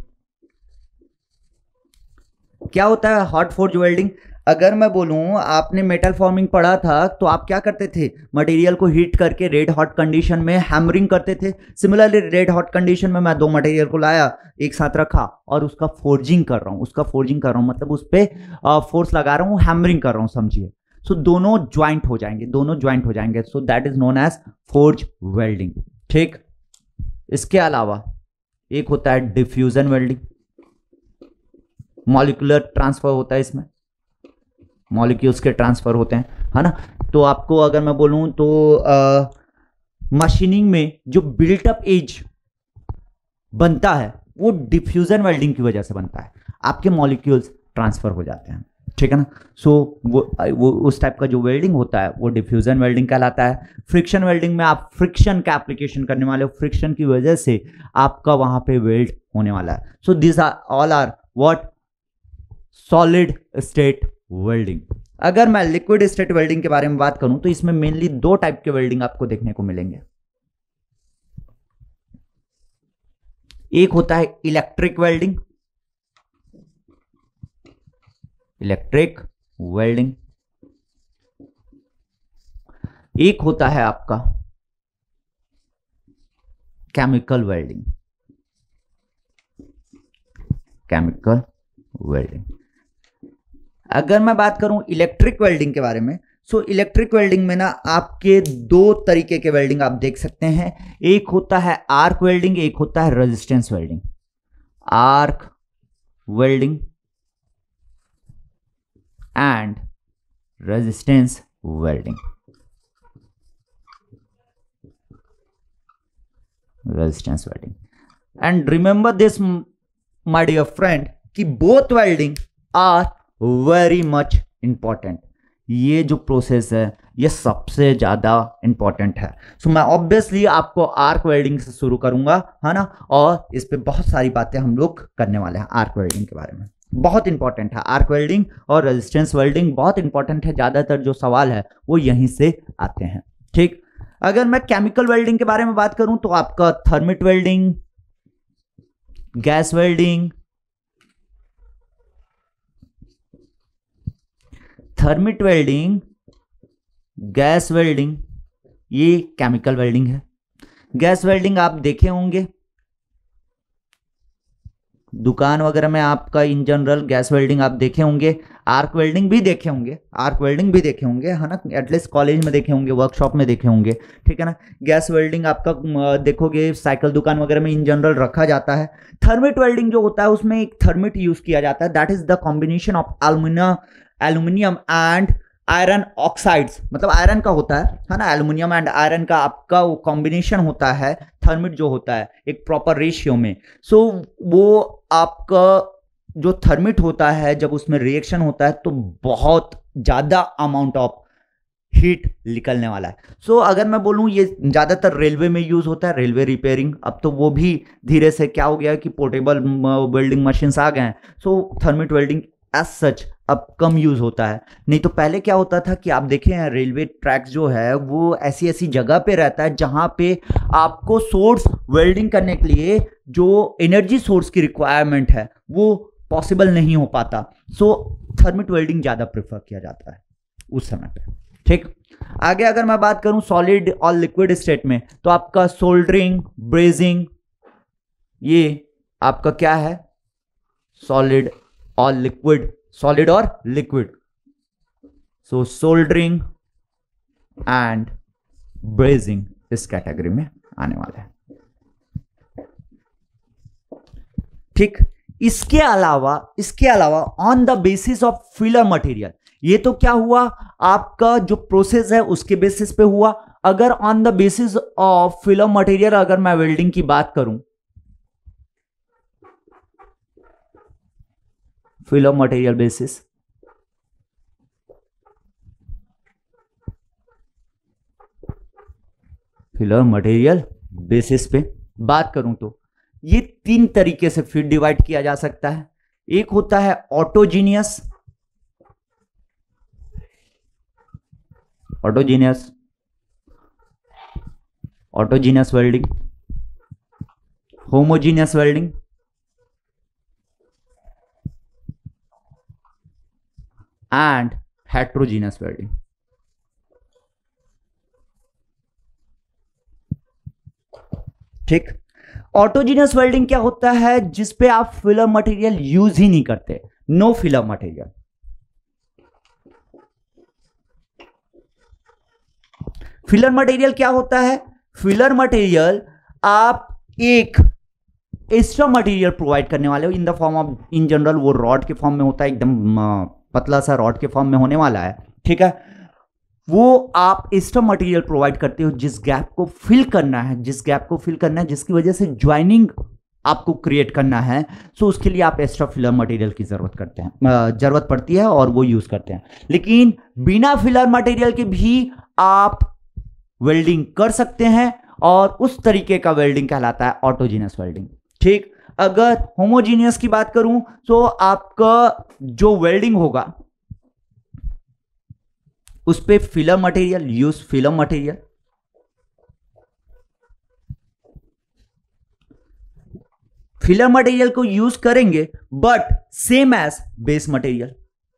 Speaker 1: क्या होता है हॉट फोर्ज वेल्डिंग? अगर मैं बोलूं, आपने मेटल फॉर्मिंग पढ़ा था तो आप क्या करते थे, मटेरियल को हीट करके रेड हॉट कंडीशन में हैमरिंग करते थे। सिमिलरली रेड हॉट कंडीशन में मैं दो मटेरियल को लाया, एक साथ रखा और उसका फोर्जिंग कर रहा हूं। उसका फोर्जिंग कर रहा हूं मतलब उस पर फोर्स लगा रहा हूं, हैमरिंग कर रहा हूं, समझिए। सो दोनों ज्वाइंट हो जाएंगे, दोनों ज्वाइंट हो जाएंगे। So that is known as forge welding. ठीक, इसके अलावा एक होता है डिफ्यूजन वेल्डिंग। मॉलिक्यूलर ट्रांसफर होता है, इसमें मॉलिक्यूल्स के ट्रांसफर होते हैं, है ना। तो आपको अगर मैं बोलूं तो मशीनिंग में जो बिल्टअप एज बनता है वो डिफ्यूजन वेल्डिंग की वजह से बनता है। आपके मॉलिक्यूल्स ट्रांसफर हो जाते हैं, ठीक है ना। सो वो उस टाइप का जो वेल्डिंग होता है वो डिफ्यूजन वेल्डिंग कहलाता है। फ्रिक्शन वेल्डिंग में आप फ्रिक्शन का एप्लीकेशन करने वाले हो, फ्रिक्शन की वजह से आपका वहां पे वेल्ड होने वाला है। So this are all are what solid state welding. अगर मैं लिक्विड स्टेट वेल्डिंग के बारे में बात करूं तो इसमें मेनली दो टाइप के वेल्डिंग आपको देखने को मिलेंगे। एक होता है इलेक्ट्रिक वेल्डिंग, इलेक्ट्रिक वेल्डिंग। एक होता है आपका केमिकल वेल्डिंग, केमिकल वेल्डिंग। अगर मैं बात करूं इलेक्ट्रिक वेल्डिंग के बारे में, सो इलेक्ट्रिक वेल्डिंग में ना आपके दो तरीके के वेल्डिंग आप देख सकते हैं। एक होता है आर्क वेल्डिंग, एक होता है resistance welding. Arc welding and resistance welding. Resistance welding. And remember this my dear friend कि both welding are very much important. ये जो प्रोसेस है ये सबसे ज्यादा इंपॉर्टेंट है। सो मैं ऑब्वियसली आपको आर्क वेल्डिंग से शुरू करूंगा, है ना, और इस पे बहुत सारी बातें हम लोग करने वाले हैं आर्क वेल्डिंग के बारे में। बहुत इंपॉर्टेंट है आर्क वेल्डिंग और रेजिस्टेंस वेल्डिंग, बहुत इंपॉर्टेंट है। ज्यादातर जो सवाल है वो यहीं से आते हैं, ठीक। अगर मैं केमिकल वेल्डिंग के बारे में बात करूं तो आपका thermit welding, gas welding, thermit welding, gas welding, ये केमिकल वेल्डिंग है। गैस वेल्डिंग आप देखे होंगे दुकान वगैरह में, आपका इन जनरल गैस वेल्डिंग आप देखे होंगे। आर्क वेल्डिंग भी देखे होंगे, आर्क वेल्डिंग भी देखे होंगे, है ना, एटलीस्ट कॉलेज में देखे होंगे, वर्कशॉप में देखे होंगे, ठीक है ना। गैस वेल्डिंग आपका देखोगे साइकिल दुकान वगैरह में इन जनरल रखा जाता है। थर्मिट वेल्डिंग जो होता है उसमें एक थर्मिट यूज किया जाता है, that is the combination of aluminium and iron oxides, मतलब आयरन का होता है ना, एल्यूमिनियम एंड आयरन का आपका वो कॉम्बिनेशन होता है थर्मिट जो होता है एक प्रॉपर रेशियो में। सो वो आपका जो थर्मिट होता है जब उसमें रिएक्शन होता है तो बहुत ज्यादा अमाउंट ऑफ हीट निकलने वाला है। सो अगर मैं बोलूं ये ज्यादातर रेलवे में यूज होता है, रेलवे रिपेयरिंग। अब तो वो भी धीरे से क्या हो गया कि पोर्टेबल वेल्डिंग मशीन्स आ गए हैं। So thermit welding as such अब कम यूज होता है। नहीं तो पहले क्या होता था कि आप देखें हैं रेलवे ट्रैक्स जो है वो ऐसी ऐसी जगह पे रहता है जहां पे आपको सोर्स वेल्डिंग करने के लिए जो एनर्जी सोर्स की रिक्वायरमेंट है वो पॉसिबल नहीं हो पाता। सो थर्मिट वेल्डिंग ज्यादा प्रेफर किया जाता है उस समय पे, ठीक। आगे अगर मैं बात करूं सॉलिड और लिक्विड स्टेट में तो आपका सोल्डरिंग, ब्रेजिंग, ये आपका क्या है, सॉलिड और लिक्विड, सॉलिड और liquid. So soldering and brazing इस कैटेगरी में आने वाला है, ठीक। इसके अलावा on the basis of filler material, ये तो क्या हुआ आपका जो प्रोसेस है उसके बेसिस पे हुआ। अगर on the basis of filler material अगर मैं वेल्डिंग की बात करूं, filler material basis, filler material basis पे बात करूं तो ये तीन तरीके से फिर डिवाइड किया जा सकता है। एक होता है autogenous, autogenous, autogenous welding, homogeneous welding, and heterogeneous welding. ठीक। ऑटोजीनियस वेल्डिंग क्या होता है? जिसपे आप फिलर मटेरियल यूज ही नहीं करते, no filler material. Filler material क्या होता है? फिलर मटेरियल आप एक एक्स्ट्रा मटेरियल प्रोवाइड करने वाले हो in the form of, in general वो रॉड के फॉर्म में होता है, एकदम पतला सा रॉड के फॉर्म में होने वाला है। ठीक है, वो आप एक्स्ट्रा मटेरियल प्रोवाइड करते हो जिस गैप को फिल करना है, जिसकी वजह से ज्वाइनिंग आपको क्रिएट करना है। सो उसके लिए आप एक्स्ट्रा फिलर मटेरियल की जरूरत पड़ती है और वो यूज करते हैं। लेकिन बिना फिलर मटेरियल के भी आप वेल्डिंग कर सकते हैं और उस तरीके का वेल्डिंग कहलाता है ऑटोजीनियस वेल्डिंग। ठीक। अगर होमोजीनियस की बात करूं तो आपका जो वेल्डिंग होगा उस पे फिलर मटेरियल को यूज करेंगे, but same as base material,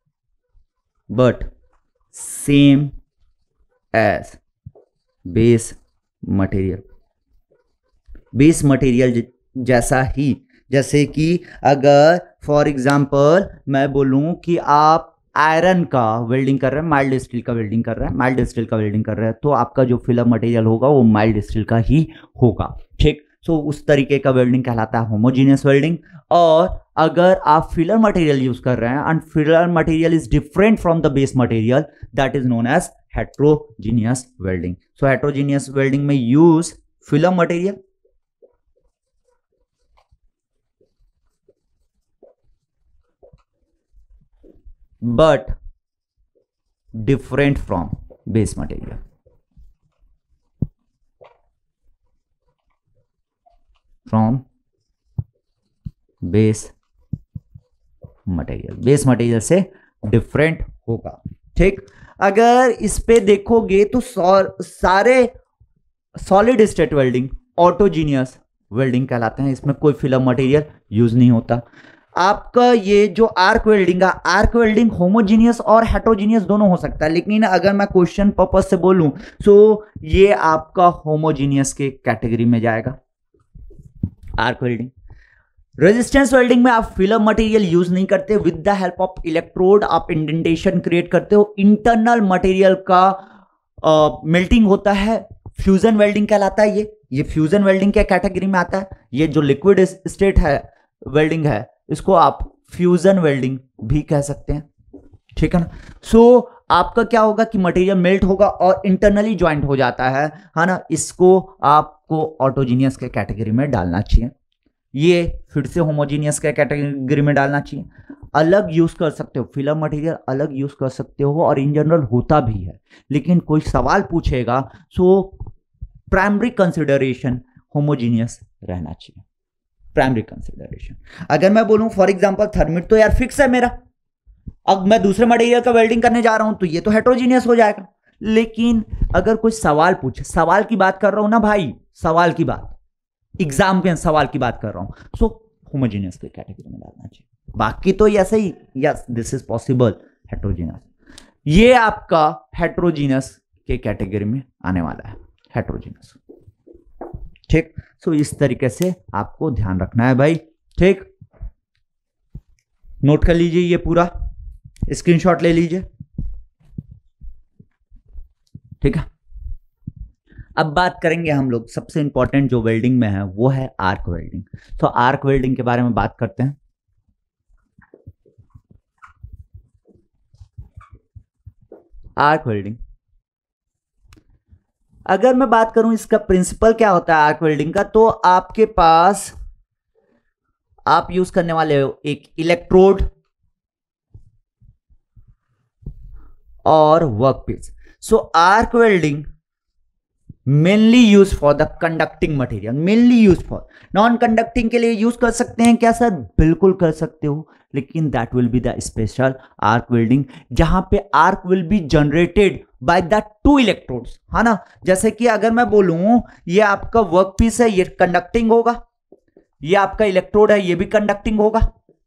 Speaker 1: base material जैसा ही। जैसे कि अगर फॉर एग्जांपल मैं बोलूं कि आप आयरन का वेल्डिंग कर रहे हैं, माइल्ड स्टील का वेल्डिंग कर रहे हैं, तो आपका जो फिलर मटेरियल होगा वो माइल्ड स्टील का ही होगा। ठीक। सो उस तरीके का वेल्डिंग कहलाता है होमोजीनियस वेल्डिंग। और अगर आप फिलर मटेरियल यूज कर रहे हैं and filler material is different from the base material, that is known as heterogeneous welding. So heterogeneous welding में use filler material but different from base material, base material से different होगा। ठीक। अगर इस पे देखोगे तो सारे solid state welding autogenous welding कहलाते हैं, इसमें कोई फिलर मटेरियल यूज नहीं होता। आपका ये जो आर्क वेल्डिंग होमोजीनियस और हेट्रोजीनियस दोनों हो सकता है, लेकिन अगर मैं क्वेश्चन पर्पज से बोलूं तो ये आपका होमोजीनियस के कैटेगरी में जाएगा, आर्क वेल्डिंग। रेजिस्टेंस वेल्डिंग में आप फिलर मटेरियल यूज नहीं करते, with the help of electrode आप इंडेंटेशन क्रिएट करते हो, इंटरनल मटेरियल का मेल्टिंग होता है, फ्यूजन वेल्डिंग कहलाता है। ये फ्यूजन वेल्डिंग के कैटेगरी में आता है। ये जो लिक्विड स्टेट है वेल्डिंग है, इसको आप फ्यूजन वेल्डिंग भी कह सकते हैं। ठीक है ना। सो आपका क्या होगा कि मटेरियल मेल्ट होगा और इंटरनली ज्वाइंट हो जाता है ना। इसको आपको ऑटोजीनियस के कैटेगरी में डालना चाहिए, ये फिर से होमोजीनियस के कैटेगरी में डालना चाहिए। अलग यूज कर सकते हो, फिलर मटेरियल अलग यूज कर सकते हो और इन जनरल होता भी है, लेकिन कोई सवाल पूछेगा सो प्राइमरी कंसिडरेशन होमोजीनियस रहना चाहिए, प्राइमरी कंसिडरेशन। अगर मैं बोलूं फॉर एग्जांपल थर्मिट तो यार फिक्स है मेरा, अब मैं दूसरे मटेरियल का वेल्डिंग करने जा रहा हूं तो ये तो हेट्रोजीनियस हो जाएगा। लेकिन अगर कोई सवाल पूछे, सवाल की बात कर रहा हूं ना भाई, सवाल की बात, एग्जाम के सवाल की बात कर रहा हूं, सो होमोजीनियस के कैटेगरी में डालना चाहिए। बाकी तो ऐसे ही, yes this is possible heterogeneous, ये आपका हेट्रोजीनियस के कैटेगरी में आने वाला है, हेट्रोजीनियस। ठीक। सो इस तरीके से आपको ध्यान रखना है भाई। ठीक, नोट कर लीजिए, ये पूरा स्क्रीनशॉट ले लीजिए। ठीक है। अब बात करेंगे हम लोग सबसे इंपॉर्टेंट जो वेल्डिंग में है वो है आर्क वेल्डिंग। तो आर्क वेल्डिंग के बारे में बात करते हैं। आर्क वेल्डिंग, अगर मैं बात करूं इसका प्रिंसिपल क्या होता है आर्क वेल्डिंग का, तो आपके पास आप यूज करने वाले हो एक इलेक्ट्रोड और workpiece. So arc welding mainly use for the conducting material, mainly use for. Non conducting के लिए यूज कर सकते हैं क्या सर? बिल्कुल कर सकते हो, लेकिन that will be the special arc welding, जहां पे arc will be generated by the two electrodes, है ना। जैसे कि अगर मैं बोलूं ये आपका वर्क पीस है, ये कंडक्टिंग होगा, ये आपका इलेक्ट्रोड है, ये भी कंडक्टिंग होगा।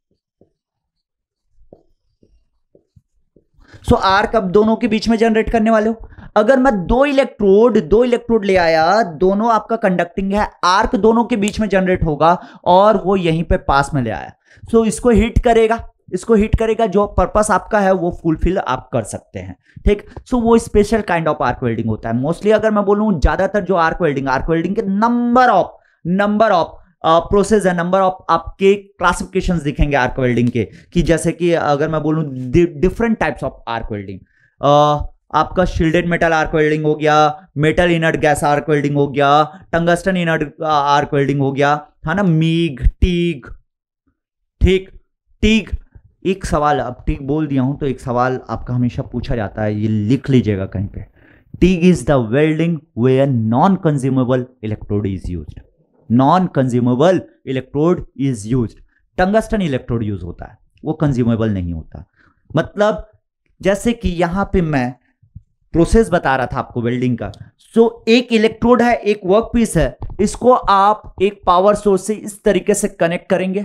Speaker 1: सो आर्क अब दोनों के बीच में जनरेट करने वाले हो। अगर मैं दो इलेक्ट्रोड ले आया, दोनों आपका कंडक्टिंग है, आर्क दोनों के बीच में जनरेट होगा और वो यहीं पे पास में ले आया, सो इसको हिट करेगा, जो पर्पस आपका है वो फुलफिल आप कर सकते हैं, ठीक। सो वो special kind of arc welding होता है। मोस्टली अगर मैं बोलूं ज्यादातर जो आर्क वेल्डिंग के नंबर ऑफ प्रोसेस है, नंबर ऑफ आपके क्लासिफिकेशंस दिखेंगे आर्क वेल्डिंग के, कि जैसे कि अगर मैं बोलूं different types of arc welding, आपका शील्डेड मेटल आर्क वेल्डिंग हो गया, metal inert gas arc welding हो गया, टंगस्टन इनर्ट आर्क वेल्डिंग हो गया, है ना, मीग, टीग, ठीक। टीग, एक सवाल, अब टीग बोल दिया हूं तो एक सवाल आपका हमेशा पूछा जाता है, ये लिख लीजिएगा कहीं पे। TIG is the welding where non consumable electrode is used, non consumable electrode is used. Tungsten electrode use होता है, वो कंज्यूमेबल नहीं होता। मतलब जैसे कि यहां पे मैं प्रोसेस बता रहा था आपको वेल्डिंग का। सो एक इलेक्ट्रोड है, एक वर्क पीस है, इसको आप एक पावर सोर्स से इस तरीके से कनेक्ट करेंगे,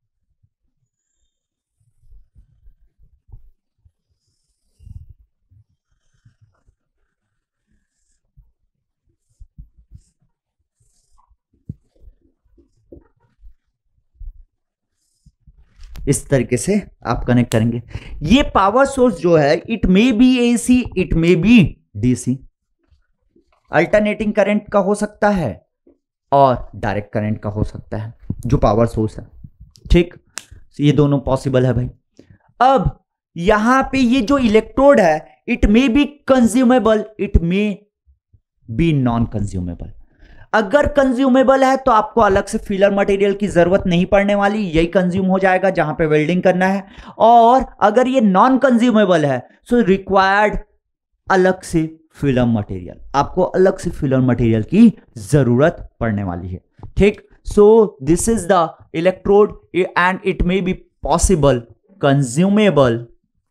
Speaker 1: इस तरीके से आप कनेक्ट करेंगे। ये पावर सोर्स जो है, it may be AC, it may be DC, alternating current का हो सकता है और डायरेक्ट करंट का हो सकता है जो पावर सोर्स है, ठीक। ये दोनों पॉसिबल है भाई। अब यहां पे ये जो इलेक्ट्रोड है, it may be consumable, it may be non consumable. अगर कंज्यूमेबल है तो आपको अलग से फिलर मटेरियल की जरूरत नहीं पड़ने वाली, यही कंज्यूम हो जाएगा जहां पे वेल्डिंग करना है। और अगर ये नॉन कंज्यूमेबल है, सो रिक्वायर्ड अलग से फिलर मटेरियल, आपको अलग से फिलर मटेरियल की जरूरत पड़ने वाली है, ठीक। So this is the electrode and it may be possible consumable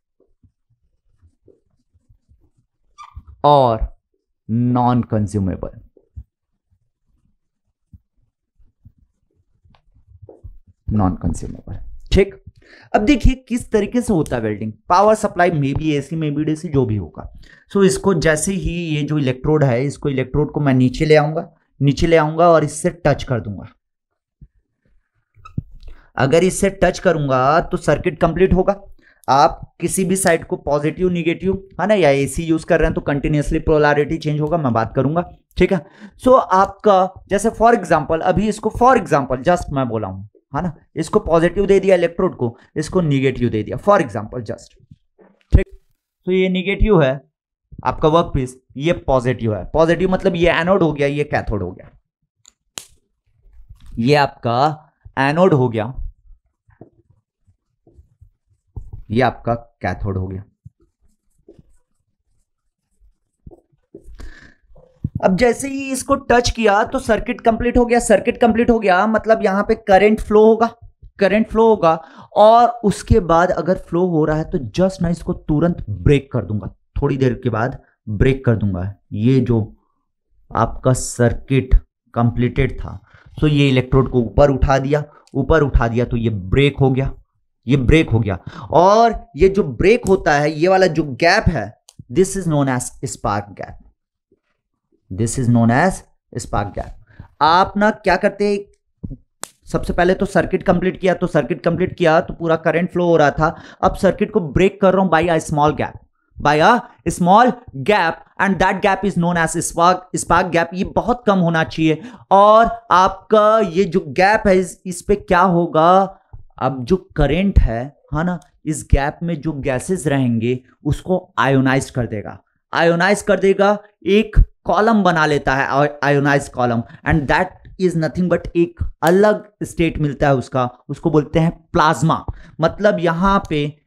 Speaker 1: और नॉन कंज्यूमेबल। नॉन कंज्यूमेबल, ठीक। अब देखिए किस तरीके से होता है वेल्डिंग। पावर सप्लाई में भी एसी में भी डीसी, जो भी होगा। सो इसको जैसे ही ये जो इलेक्ट्रोड है, इसको इलेक्ट्रोड को मैं नीचे ले आऊंगा और इससे टच कर दूंगा। अगर इससे टच करूंगा तो सर्किट कंप्लीट होगा। आप किसी भी साइड को पॉजिटिव निगेटिव, है ना, या एसी यूज कर रहे हैं तो कंटिन्यूअसली पोलैरिटी चेंज होगा, मैं बात करूंगा, ठीक है। सो आपका जैसे फॉर एग्जांपल, अभी इसको फॉर एग्जांपल जस्ट मैं बोला हूं, है ना, इसको पॉजिटिव दे दिया इलेक्ट्रोड को, इसको निगेटिव दे दिया फॉर एग्जांपल जस्ट, ठीक। तो ये निगेटिव है आपका वर्क पीस, ये पॉजिटिव है। पॉजिटिव मतलब ये एनोड हो गया, ये कैथोड हो गया, ये आपका एनोड हो गया, ये आपका कैथोड हो गया। अब जैसे ही इसको टच किया तो सर्किट कंप्लीट हो गया। सर्किट कंप्लीट हो गया मतलब यहां पे करंट फ्लो होगा, और उसके बाद अगर फ्लो हो रहा है तो जस्ट मैं इसको तुरंत ब्रेक कर दूंगा, थोड़ी देर के बाद ब्रेक कर दूंगा। ये जो आपका सर्किट कंप्लीटेड था, तो ये इलेक्ट्रोड को ऊपर उठा दिया तो ये ब्रेक हो गया, और ये जो ब्रेक होता है, ये वाला जो गैप है, this is known as spark gap. आप ना क्या करते हैं, सबसे पहले तो सर्किट कंप्लीट किया तो पूरा करंट फ्लो हो रहा था। अब सर्किट को ब्रेक कर रहा हूं by a small gap, and that gap is known as spark gap. ये बहुत कम होना चाहिए, और आपका ये जो गैप है, इस पे क्या होगा, अब जो करंट है ना, इस गैप में जो गैसेस रहेंगे उसको आयोनाइज कर देगा, एक कॉलम बना लेता है, ionise column, and that is nothing but एक अलग स्टेट मिलता है उसको बोलते हैं प्लाज्मा। मतलब यहां पे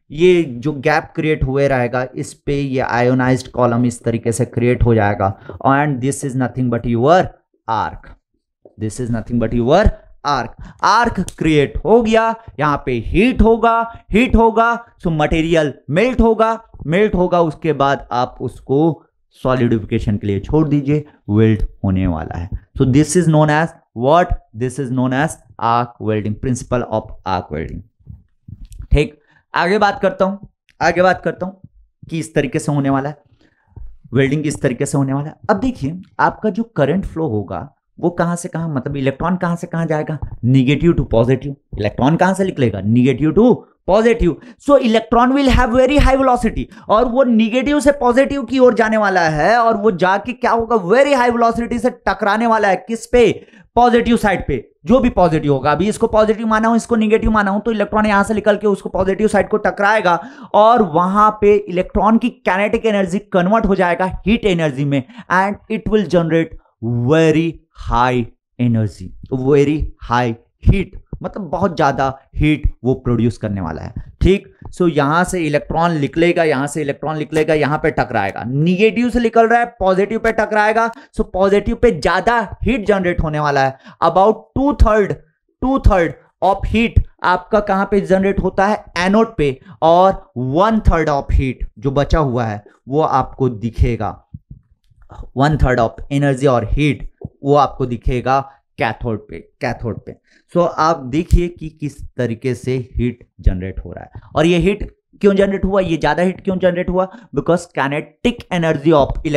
Speaker 1: ये जो गैप क्रिएट हुए रहेगा इस पे ये आयोनाइज्ड कॉलम इस तरीके से क्रिएट हो जाएगा and this is nothing but your arc, this is nothing but your arc. Arc create हो गया, यहाँ पे हीट होगा सो मटेरियल मेल्ट होगा, उसके बाद आप उसको सॉलिडिफिकेशन के लिए छोड़ दीजिए, वेल्ड होने वाला है। So this is known as what, this is known as arc welding, principle of arc welding. ठीक, आगे बात करता हूं कि इस तरीके से होने वाला है वेल्डिंग, किस तरीके से होने वाला है। अब देखिए आपका जो करंट फ्लो होगा वो कहां से कहां, मतलब इलेक्ट्रॉन कहां से कहां जाएगा, निगेटिव टू पॉजिटिव। इलेक्ट्रॉन कहां से निकलेगा, negative to positive. So electron will have very high velocity, और वो निगेटिव से पॉजिटिव की ओर जाने वाला है, और वो जाके क्या होगा, वेरी हाई वेलोसिटी से टकराने वाला है किस पे, पॉजिटिव साइड पे। जो भी पॉजिटिव होगा, अभी इसको पॉजिटिव माना हूं, इसको निगेटिव माना हूं, तो इलेक्ट्रॉन यहां से निकल के उसको पॉजिटिव साइड को टकराएगा, और वहां पे इलेक्ट्रॉन की काइनेटिक एनर्जी कन्वर्ट हो जाएगा हीट एनर्जी में, and it will generate very high energy, very high heat, मतलब बहुत ज्यादा हीट वो प्रोड्यूस करने वाला है। ठीक, सो यहां से इलेक्ट्रॉन निकलेगा, यहां पे टकराएगा, निगेटिव से निकल रहा है, positive pay टकराएगा, so positive pay ज्यादा हीट जनरेट होने वाला है। About two third of heat आपका कहां पे जनरेट होता है, एनोड पे, और 1/3 ऑफ हीट जो बचा हुआ है वो आपको दिखेगा, 1/3 ऑफ एनर्जी और हीट वो आपको दिखेगा कैथोड पे। सो आप देखिए कि किस तरीके से हीट जनरेट हो रहा है, और ये हीट क्यों जनरेट हुआ, ये ज्यादा हीट क्यों जनरेट हुआ, because kinetic energy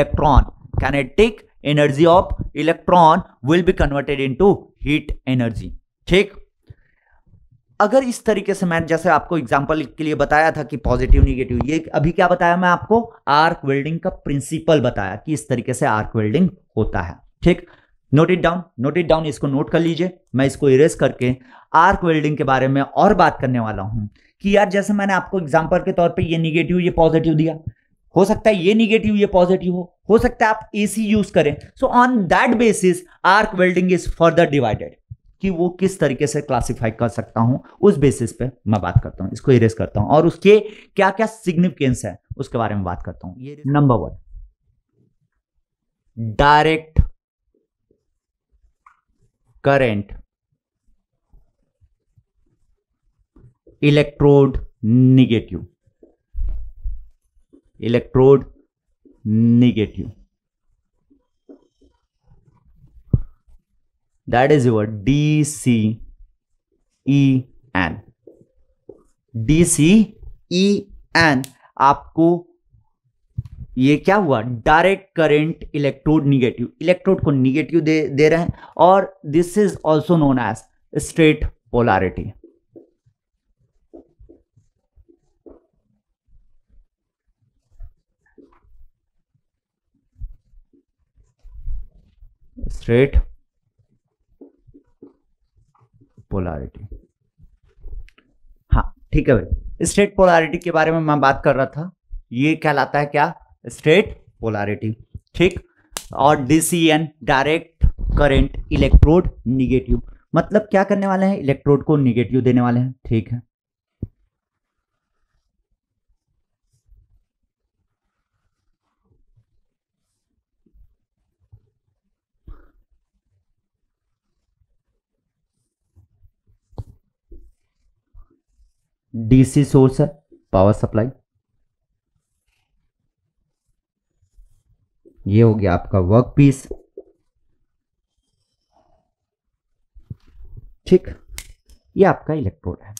Speaker 1: of electron will be converted into heat energy. ठीक, अगर इस तरीके से मैं जैसे आपको एग्जांपल के लिए बताया था कि पॉजिटिव निगेटिव, ये अभी क्या बताया मैं आपको, आर्क वेल्डिंग का प्रिंसिपल बताया कि इस तरीके से आर्क वेल्डिंग होता है। ठीक, नोट इट डाउन, इसको नोट कर लीजिए। मैं इसको इरेज करके आर्क वेल्डिंग के बारे में और बात करने वाला हूं कि यार जैसे मैंने आपको एग्जांपल के तौर पे ये निगेटिव ये पॉजिटिव दिया, हो सकता है ये निगेटिव ये पॉजिटिव हो सकता है आप एसी यूज करें। So on that basis arc welding is further divided, कि वो किस तरीके से क्लासिफाई कर सकता हूं, उस बेसिस पे मैं बात करता हूं। इसको इरेज करता हूं और उसके क्या क्या सिग्निफिकेंस है उसके बारे में बात करता हूं। ये number 1, direct current electrode negative, that is your DCEN। आपको ये क्या हुआ, direct current electrode negative, electrode को निगेटिव दे रहे हैं, और this is also known as straight polarity. Straight polarity, हाँ ठीक है भाई, स्ट्रेट पोलैरिटी के बारे में मैं बात कर रहा था। ये कहलाता है क्या, स्ट्रेट पोलैरिटी। ठीक, और DCN direct current electrode negative, मतलब क्या करने वाले हैं, इलेक्ट्रोड को निगेटिव देने वाले हैं। ठीक है, DC सोर्स है, पावर सप्लाई, ये हो गया आपका वर्क पीस। ठीक, ये आपका इलेक्ट्रोड है।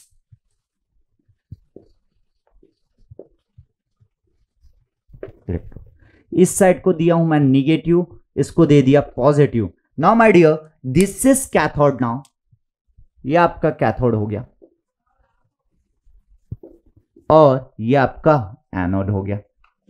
Speaker 1: इस साइड को दिया हूं मैं निगेटिव, इसको दे दिया positive. Now my dear this is cathode. Now ये आपका कैथोड हो गया, और ये आपका एनोड हो गया,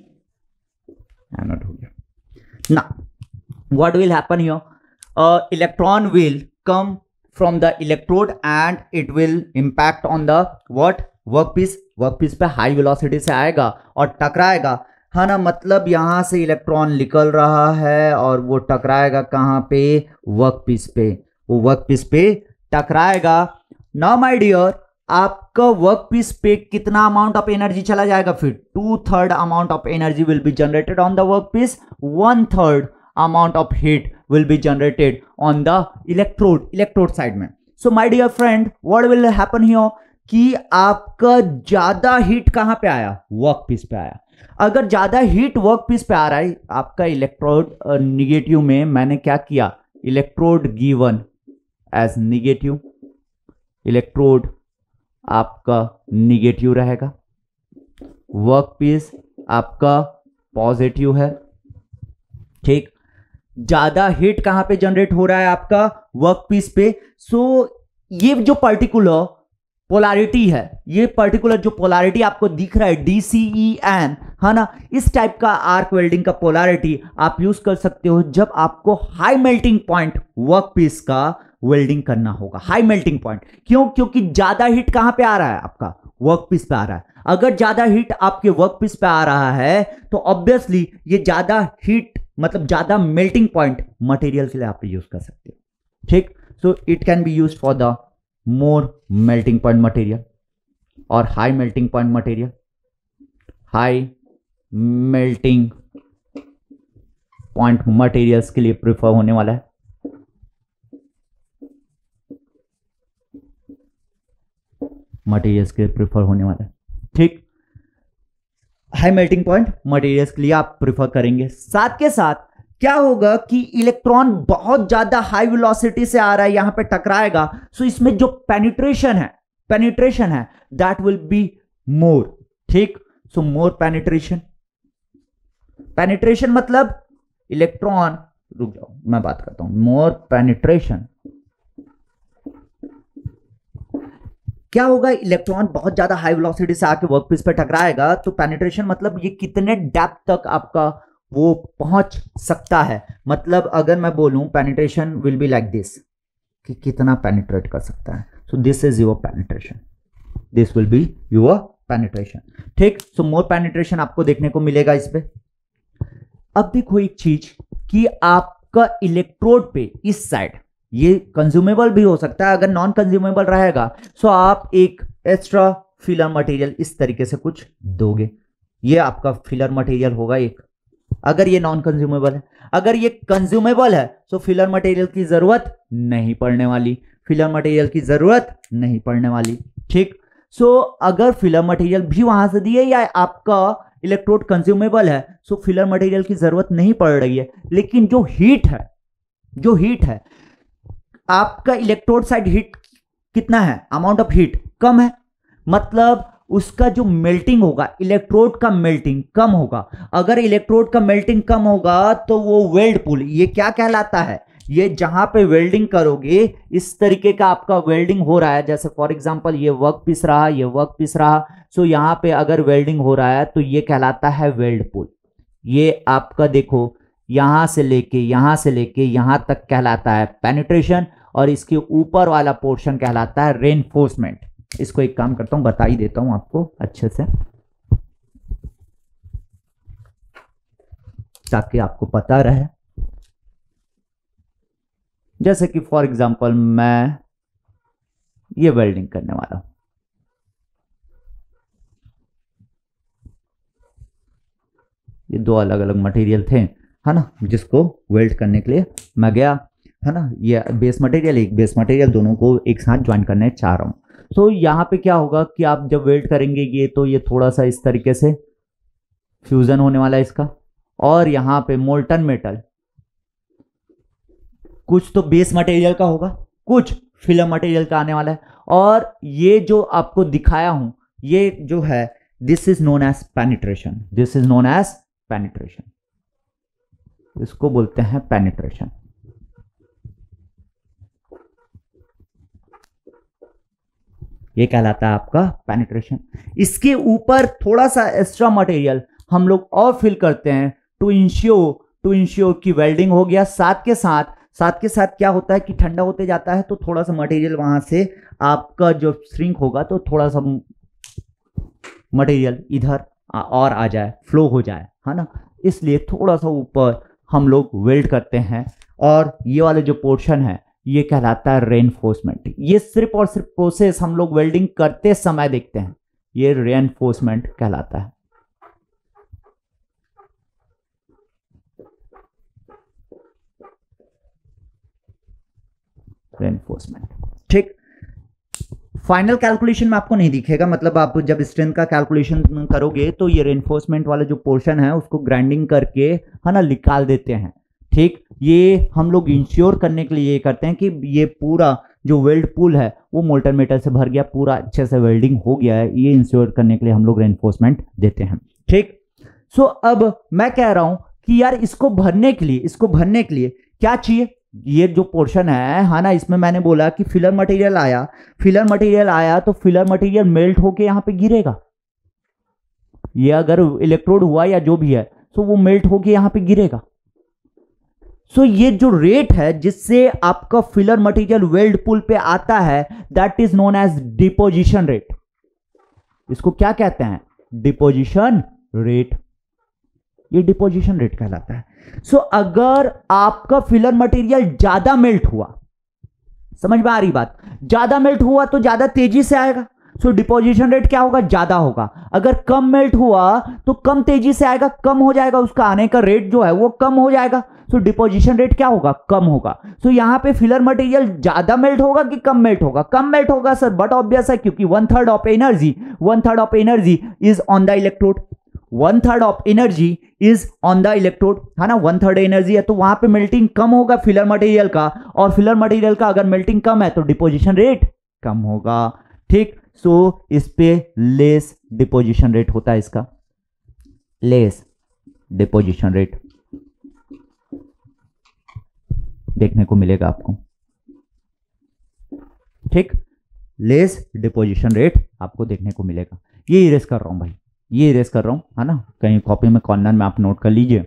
Speaker 1: ना what will happen here, electron will come from the electrode and it will impact on the what, workpiece पे हाई वेलोसिटी से आएगा और टकराएगा, है ना। मतलब यहां से इलेक्ट्रॉन निकल रहा है और वो टकराएगा कहां पे, वर्कपीस पे, वो वर्कपीस पे टकराएगा। नाउ माय डियर आपका वर्क पीस पे कितना अमाउंट ऑफ एनर्जी चला जाएगा, फिर 2/3 amount of energy will be generated on the work piece, 1/3 amount of heat will be generated on the electrode side में. So my dear friend, what will happen here कि आपका ज्यादा heat कहां पे आया, वर्क पीस पे आया. अगर ज्यादा हीट वर्क पीस पे आ रहा है, आपका इलेक्ट्रोड निगेटिव में मैंने क्या किया, electrode given as negative, electrode आपका निगेटिव रहेगा, वर्क पीस आपका पॉजिटिव है. ठीक, ज्यादा हीट कहां पे जनरेट हो रहा है आपका वर्क पीस पे. सो ये जो पर्टिकुलर पोलैरिटी है, ये पर्टिकुलर जो पोलैरिटी आपको दिख रहा है DCEN, है ना, इस टाइप का आर्क वेल्डिंग का पोलैरिटी आप यूज कर सकते हो जब आपको high melting point work piece का वेल्डिंग करना होगा. हाई मेल्टिंग पॉइंट क्यों, क्योंकि ज्यादा हीट कहां पे आ रहा है, आपका वर्क पीस पे आ रहा है. अगर ज्यादा हीट आपके वर्क पीस पे आ रहा है तो ऑब्वियसली ये ज्यादा हीट मतलब ज्यादा मेल्टिंग पॉइंट मटेरियल के लिए आप यूज कर सकते हो. ठीक, so it can be use for the more melting point material और high melting point material. high melting point materials के लिए प्रेफर होने वाला है. मटेरियल्स के लिए प्रेफर होने वाला है. ठीक, हाई मेल्टिंग पॉइंट मटेरियल्स के लिए आप प्रेफर करेंगे. साथ के साथ क्या होगा कि इलेक्ट्रॉन बहुत ज्यादा हाई वेलोसिटी से आ रहा है, यहां पे टकराएगा. सो इसमें जो पेनिट्रेशन है दैट विल बी मोर. ठीक, सो मोर पेनिट्रेशन मतलब इलेक्ट्रॉन, रुक जाओ मैं बात करता हूं. मोर पेनिट्रेशन क्या होगा, इलेक्ट्रॉन बहुत ज्यादा हाई वेलोसिटी से आके वर्कपीस पे टकराएगा. तो पेनिट्रेशन मतलब ये कितने डेप्थ तक आपका वो पहुंच सकता है. मतलब अगर मैं बोलूं penetration will be like this, कि कितना पेनिट्रेट कर सकता है. So this is your penetration, this will be your penetration. ठीक, सो मोर पेनिट्रेशन आपको देखने को मिलेगा इस पे. अब देखो एक चीज कि आपका इलेक्ट्रोड पे इस साइड ये कंज्यूमेबल भी हो सकता है. अगर नॉन कंज्यूमेबल रहेगा सो आप एक एक्स्ट्रा फिलर मटेरियल इस तरीके से कुछ दोगे. ये आपका फिलर मटेरियल होगा एक. अगर ये नॉन कंज्यूमेबल है, अगर ये कंज्यूमेबल है तो फिलर मटेरियल की जरूरत नहीं पड़ने वाली, फिलर मटेरियल की जरूरत नहीं पड़ने वाली. ठीक, सो अगर फिलर मटेरियल भी वहां से दिए या आपका इलेक्ट्रोड कंज्यूमेबल है सो फिलर मटेरियल की जरूरत नहीं पड़ रही है. लेकिन जो हीट है आपका इलेक्ट्रोड साइड हीट कितना है, अमाउंट ऑफ हीट कम है, मतलब उसका जो मेल्टिंग होगा, इलेक्ट्रोड का मेल्टिंग कम होगा. अगर इलेक्ट्रोड का मेल्टिंग कम होगा तो वो वेल्ड पूल, ये क्या कहलाता है, ये जहां पे वेल्डिंग करोगे इस तरीके का आपका वेल्डिंग हो रहा है. जैसे फॉर एग्जांपल ये वर्क पीस रहा, ये वर्क पीस रहा. सो यहां पे अगर वेल्डिंग हो रहा है तो ये कहलाता है वेल्ड पूल. ये आपका देखो यहां से लेके यहां तक कहलाता है पेनिट्रेशन, और इसके ऊपर वाला पोर्शन कहलाता है रेनफोर्समेंट. इसको एक काम करता हूं, बता ही देता हूं आपको अच्छे से ताकि आपको पता रहे. जैसे कि फॉर एग्जांपल मैं ये वेल्डिंग करने वाला हूं. ये दो अलग अलग मटेरियल थे, है ना, जिसको वेल्ड करने के लिए मैं गया, है ना. ये बेस मटेरियल, एक बेस मटेरियल, दोनों को एक साथ ज्वाइन करने चाह रहा हूं. तो यहाँ पे क्या होगा कि आप जब वेल्ड करेंगे ये तो ये थोड़ा सा इस तरीके से फ्यूजन होने वाला है इसका, और यहाँ पे मोल्टन मेटल कुछ तो बेस मटेरियल का होगा, कुछ फिलर मटेरियल का आने वाला है. और ये जो आपको दिखाया हूं ये जो है this is known as penetration, this is known as penetration, इसको बोलते हैं पेनिट्रेशन. ये कहलाता है आपका पेनिट्रेशन. इसके ऊपर थोड़ा सा एक्स्ट्रा मटेरियल हम लोग और फिल करते हैं टू इंश्योर कि वेल्डिंग हो गया. साथ के साथ क्या होता है कि ठंडा होते जाता है तो थोड़ा सा मटेरियल वहां से आपका जो श्रिंक होगा तो थोड़ा सा मटेरियल इधर और आ जाए, फ्लो हो जाए, है ना. इसलिए थोड़ा सा ऊपर हम लोग वेल्ड करते हैं. और ये वाले जो पोर्शन है
Speaker 2: ये कहलाता है रेनफोर्समेंट। ये सिर्फ और सिर्फ प्रोसेस हम लोग वेल्डिंग करते समय देखते हैं, ये रेनफोर्समेंट कहलाता है। रेनफोर्समेंट,
Speaker 1: ठीक। फाइनल कैलकुलेशन में आपको नहीं दिखेगा, मतलब आप जब स्ट्रेंथ का कैलकुलेशन करोगे तो ये रेनफोर्समेंट वाला जो पोर्शन है उसको ग्राइंडिंग करके है ना निकाल देते हैं। ठीक, ये हम लोग इंश्योर करने के लिए ये करते हैं कि ये पूरा जो वेल्ड पूल है वो मोल्टन मेटल से भर गया, पूरा अच्छे से वेल्डिंग हो गया है, ये इंश्योर करने के लिए हम लोग रेनफोर्समेंट देते हैं। ठीक, सो अब मैं कह रहा हूं कि यार इसको भरने के लिए क्या चाहिए? ये जो पोर्शन है ना, इसमें मैंने बोला कि फिलर मटेरियल आया तो फिलर मटेरियल मेल्ट होके यहां पे गिरेगा। ये अगर इलेक्ट्रोड हुआ या जो भी है तो वो मेल्ट होके यहां पे गिरेगा। सो ये जो रेट है जिससे आपका फिलर मटेरियल वेल्ड पुल पे आता है, that is known as deposition rate. इसको क्या कहते हैं? Deposition rate. ये डिपोजिशन रेट कहलाता है। सो अगर आपका फिलर मटेरियल ज्यादा मेल्ट हुआ, समझ में आ रही बात, ज्यादा मेल्ट हुआ तो ज्यादा तेजी से आएगा, सो डिपोजिशन रेट क्या होगा? ज्यादा होगा। अगर कम मेल्ट हुआ तो कम तेजी से आएगा, कम हो जाएगा, उसका आने का रेट जो है वो कम हो जाएगा, सो डिपोजिशन रेट क्या होगा? कम होगा। सो यहां पे फिलर मटेरियल ज्यादा मेल्ट होगा कि कम मेल्ट होगा? कम मेल्ट होगा सर, बट ऑब्वियस है क्योंकि 1/3 of energy is on the electrode. 1/3 of energy is on the electrode, है ना, 1/3 एनर्जी है, तो वहां पे मेल्टिंग कम होगा फिलर मटेरियल का, और फिलर मटेरियल का अगर मेल्टिंग कम है तो डिपोजिशन रेट कम होगा। ठीक, सो इस पे लेस डिपोजिशन रेट होता है, इसका लेस डिपोजिशन रेट देखने को मिलेगा आपको। ठीक, लेस डिपोजिशन रेट आपको देखने को मिलेगा। ये इरेज कर रहा हूं भाई, ये इरेज कर रहा हूं, है ना, कहीं कॉपी में कॉर्नर में आप नोट कर लीजिए।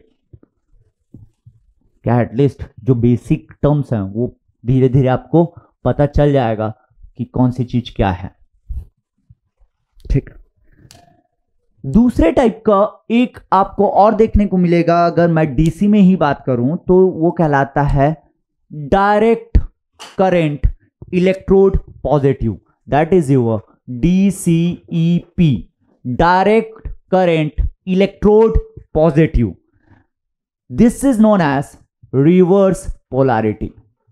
Speaker 1: क्या एटलीस्ट जो बेसिक टर्म्स हैं वो धीरे धीरे आपको पता चल जाएगा कि कौन सी चीज क्या है। ठीक, दूसरे टाइप का एक आपको और देखने को मिलेगा, अगर मैं डीसी में ही बात करूं तो वो कहलाता है direct current electrode positive, that is your DCEP, direct current electrode positive. This is known as reverse polarity.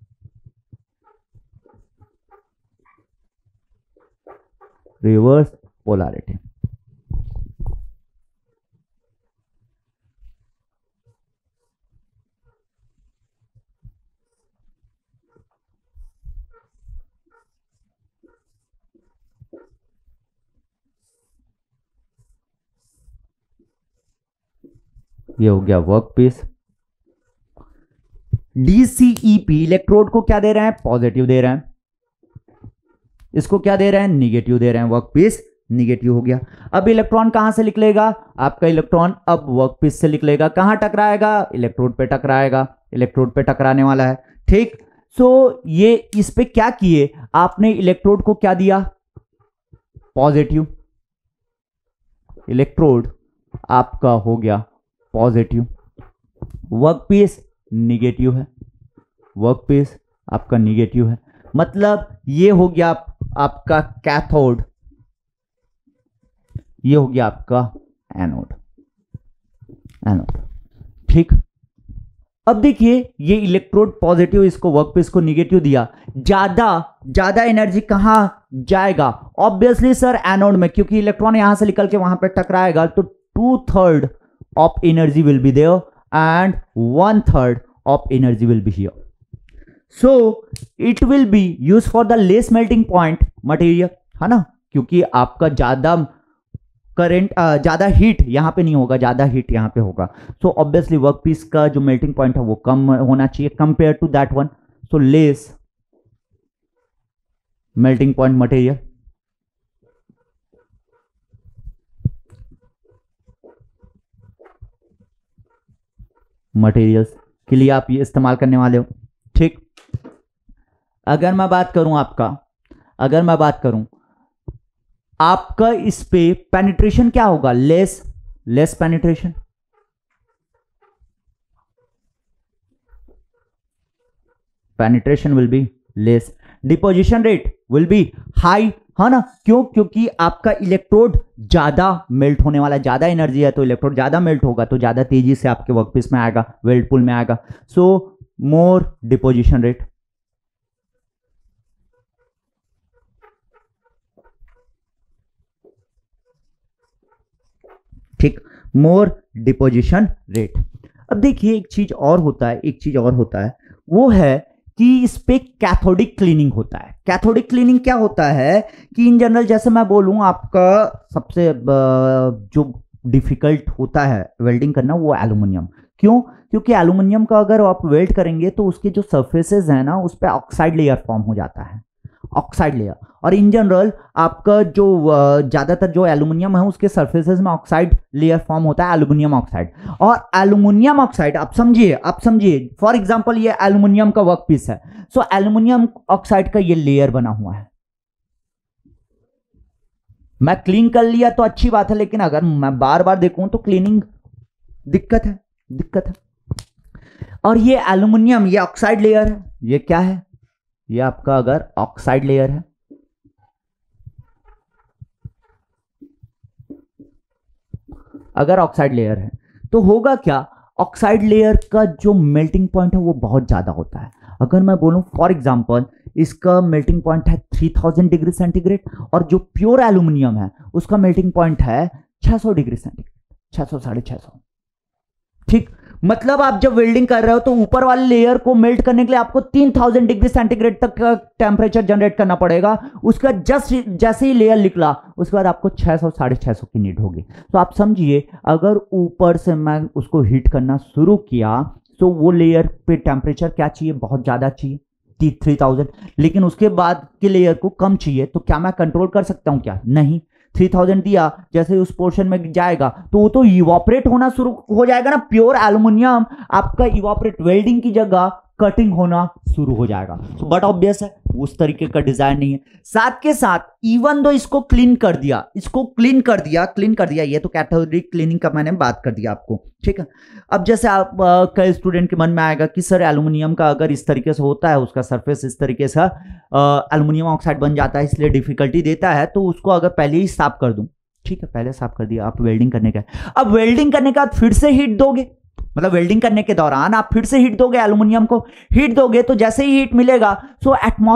Speaker 1: Reverse polarity, ये हो गया वर्क पीस। DCEP इलेक्ट्रोड को क्या दे रहे हैं? पॉजिटिव दे रहे हैं। इसको क्या दे रहे हैं? निगेटिव दे रहे हैं। वर्क पीस निगेटिव हो गया। अब इलेक्ट्रॉन कहां से निकलेगा? आपका इलेक्ट्रॉन अब वर्क पीस से निकलेगा। कहां टकराएगा? इलेक्ट्रोड पे टकराएगा, इलेक्ट्रोड पे टकराने वाला है। ठीक, सो ये इस पे क्या किए आपने? इलेक्ट्रोड को क्या दिया? पॉजिटिव। इलेक्ट्रोड आपका हो गया पॉजिटिव, वर्क पीस निगेटिव है, वर्क पीस आपका निगेटिव है, मतलब ये हो गया आपका कैथोड, ये हो गया आपका एनोड। ठीक, अब देखिए ये इलेक्ट्रोड पॉजिटिव, इसको वर्क पीस को निगेटिव दिया, ज्यादा एनर्जी कहां जाएगा? ऑब्वियसली सर एनोड में, क्योंकि इलेक्ट्रॉन यहां से निकल के वहां पे टकराएगा, तो 2/3 of energy will be there and 1/3 of energy will be here. So it will be used for the less melting point material, है ना, क्योंकि आपका ज्यादा करंट, ज्यादा हीट यहां पे नहीं होगा, ज्यादा हीट यहां पे होगा। सो ऑब्वियसली वर्क पीस का जो मेल्टिंग पॉइंट है वो कम होना चाहिए compare to that one, so less melting point material. Materials के लिए आप ये इस्तेमाल करने वाले हो। ठीक, अगर मैं बात करूं आपका इस पे पेनिट्रेशन क्या होगा? Less penetration.
Speaker 2: Penetration will be less, deposition rate will be high, है ना, क्यों? क्योंकि आपका इलेक्ट्रोड ज्यादा मेल्ट होने वाला, ज्यादा एनर्जी है तो इलेक्ट्रोड ज्यादा मेल्ट होगा तो ज्यादा तेजी से आपके वर्कपीस में आएगा, वेल्ड पूल में आएगा, सो मोर डिपोजिशन रेट। ठीक, मोर डिपोजिशन रेट। अब देखिए एक चीज और होता है, एक चीज और होता है, वो है कि इस पे कैथोडिक क्लीनिंग होता है। कैथोडिक क्लीनिंग क्या होता है कि इन जनरल जैसे मैं बोलूं आपका सबसे जो डिफिकल्ट होता है वेल्डिंग करना वो एल्यूमिनियम। क्यों? क्योंकि एल्यूमिनियम का अगर आप वेल्ड करेंगे तो उसके जो सर्फेसेस है ना उस पर ऑक्साइड लेयर फॉर्म हो जाता है, ऑक्साइड लेयर। और इन जनरल आपका जो ज्यादातर जो एल्यूमिनियम है उसके सर्फेसेस में ऑक्साइड लेयर फॉर्म होता है, एल्यूमिनियम ऑक्साइड। और एल्यूमिनियम ऑक्साइड आप समझिए, आप समझिए, फॉर एग्जांपल ये एल्यूमिनियम का वर्क पीस है, सो एल्यूमिनियम ऑक्साइड का ये लेयर बना हुआ है। मैं क्लीन कर लिया तो अच्छी बात है, लेकिन अगर मैं बार बार देखूं तो क्लीनिंग दिक्कत है, दिक्कत है। और ये एल्यूमिनियम, ये ऑक्साइड लेयर है, ये क्या है? ये आपका अगर ऑक्साइड लेयर है, अगर ऑक्साइड लेयर है तो होगा क्या, ऑक्साइड लेयर का जो मेल्टिंग पॉइंट है वो बहुत ज्यादा होता है। अगर मैं बोलूं फॉर एग्जांपल इसका मेल्टिंग पॉइंट है 3000 डिग्री सेंटीग्रेड और जो प्योर एल्यूमिनियम है उसका मेल्टिंग पॉइंट है 600 डिग्री सेंटीग्रेड, 600 650। ठीक, मतलब आप जब वेल्डिंग कर रहे हो तो ऊपर वाले लेयर को मेल्ट करने के लिए आपको 3000 डिग्री सेंटीग्रेड तक का टेम्परेचर जनरेट करना पड़ेगा। उसका जस्ट जैसे ही लेयर निकला उसके बाद आपको 600 650 की नीड होगी। तो आप समझिए अगर ऊपर से मैं उसको हीट करना शुरू किया तो वो लेयर पे टेम्परेचर क्या चाहिए, बहुत ज्यादा चाहिए, 3000, लेकिन उसके बाद के लेयर को कम चाहिए। तो क्या मैं कंट्रोल कर सकता हूं? क्या नहीं। 3000 दिया, जैसे उस पोर्शन में जाएगा तो वो तो इवापोरेट होना शुरू हो जाएगा ना, प्योर एल्यूमिनियम आपका इवापोरेट, वेल्डिंग की जगह कटिंग होना शुरू हो जाएगा। तो बट ऑब्वियस है उस तरीके का डिजाइन नहीं है। साथ के साथ इवन दो इसको क्लीन कर दिया, इसको क्लीन कर दिया, क्लीन कर दिया, ये तो कैथोडिक क्लीनिंग का मैंने बात कर दिया आपको, ठीक है। अब जैसे आप कई स्टूडेंट के मन में आएगा कि सर एल्यूमिनियम का अगर इस तरीके से होता है, उसका सरफेस इस तरीके से एल्यूमिनियम ऑक्साइड बन जाता है इसलिए डिफिकल्टी देता है, तो उसको अगर पहले ही साफ कर दूं, ठीक है, पहले साफ कर दिया, आप वेल्डिंग करने का, अब वेल्डिंग करने के बाद फिर से हीट दोगे, मतलब वेल्डिंग करने के दौरान आप फिर से हीट दोगे, एल्यूमिनियम को हीट दोगे तो जैसे ही हीट मिलेगा सो